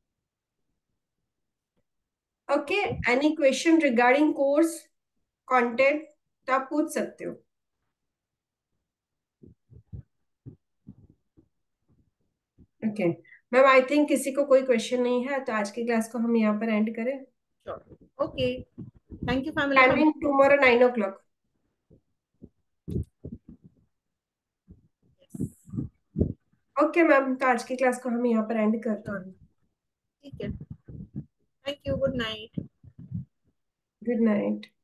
Okay, any question regarding course content तो आप पूछ सकते हो। ओके मैम, आई थिंक किसी को कोई क्वेश्चन नहीं है, तो आज की क्लास को हम यहाँ पर एंड करें। Sure. Okay, thank you family timing member. Tomorrow nine o'clock. Okay ma'am, तो आज की क्लास को हम यहाँ पर एंड करते हैं। ठीक है, thank you, good night. Good night.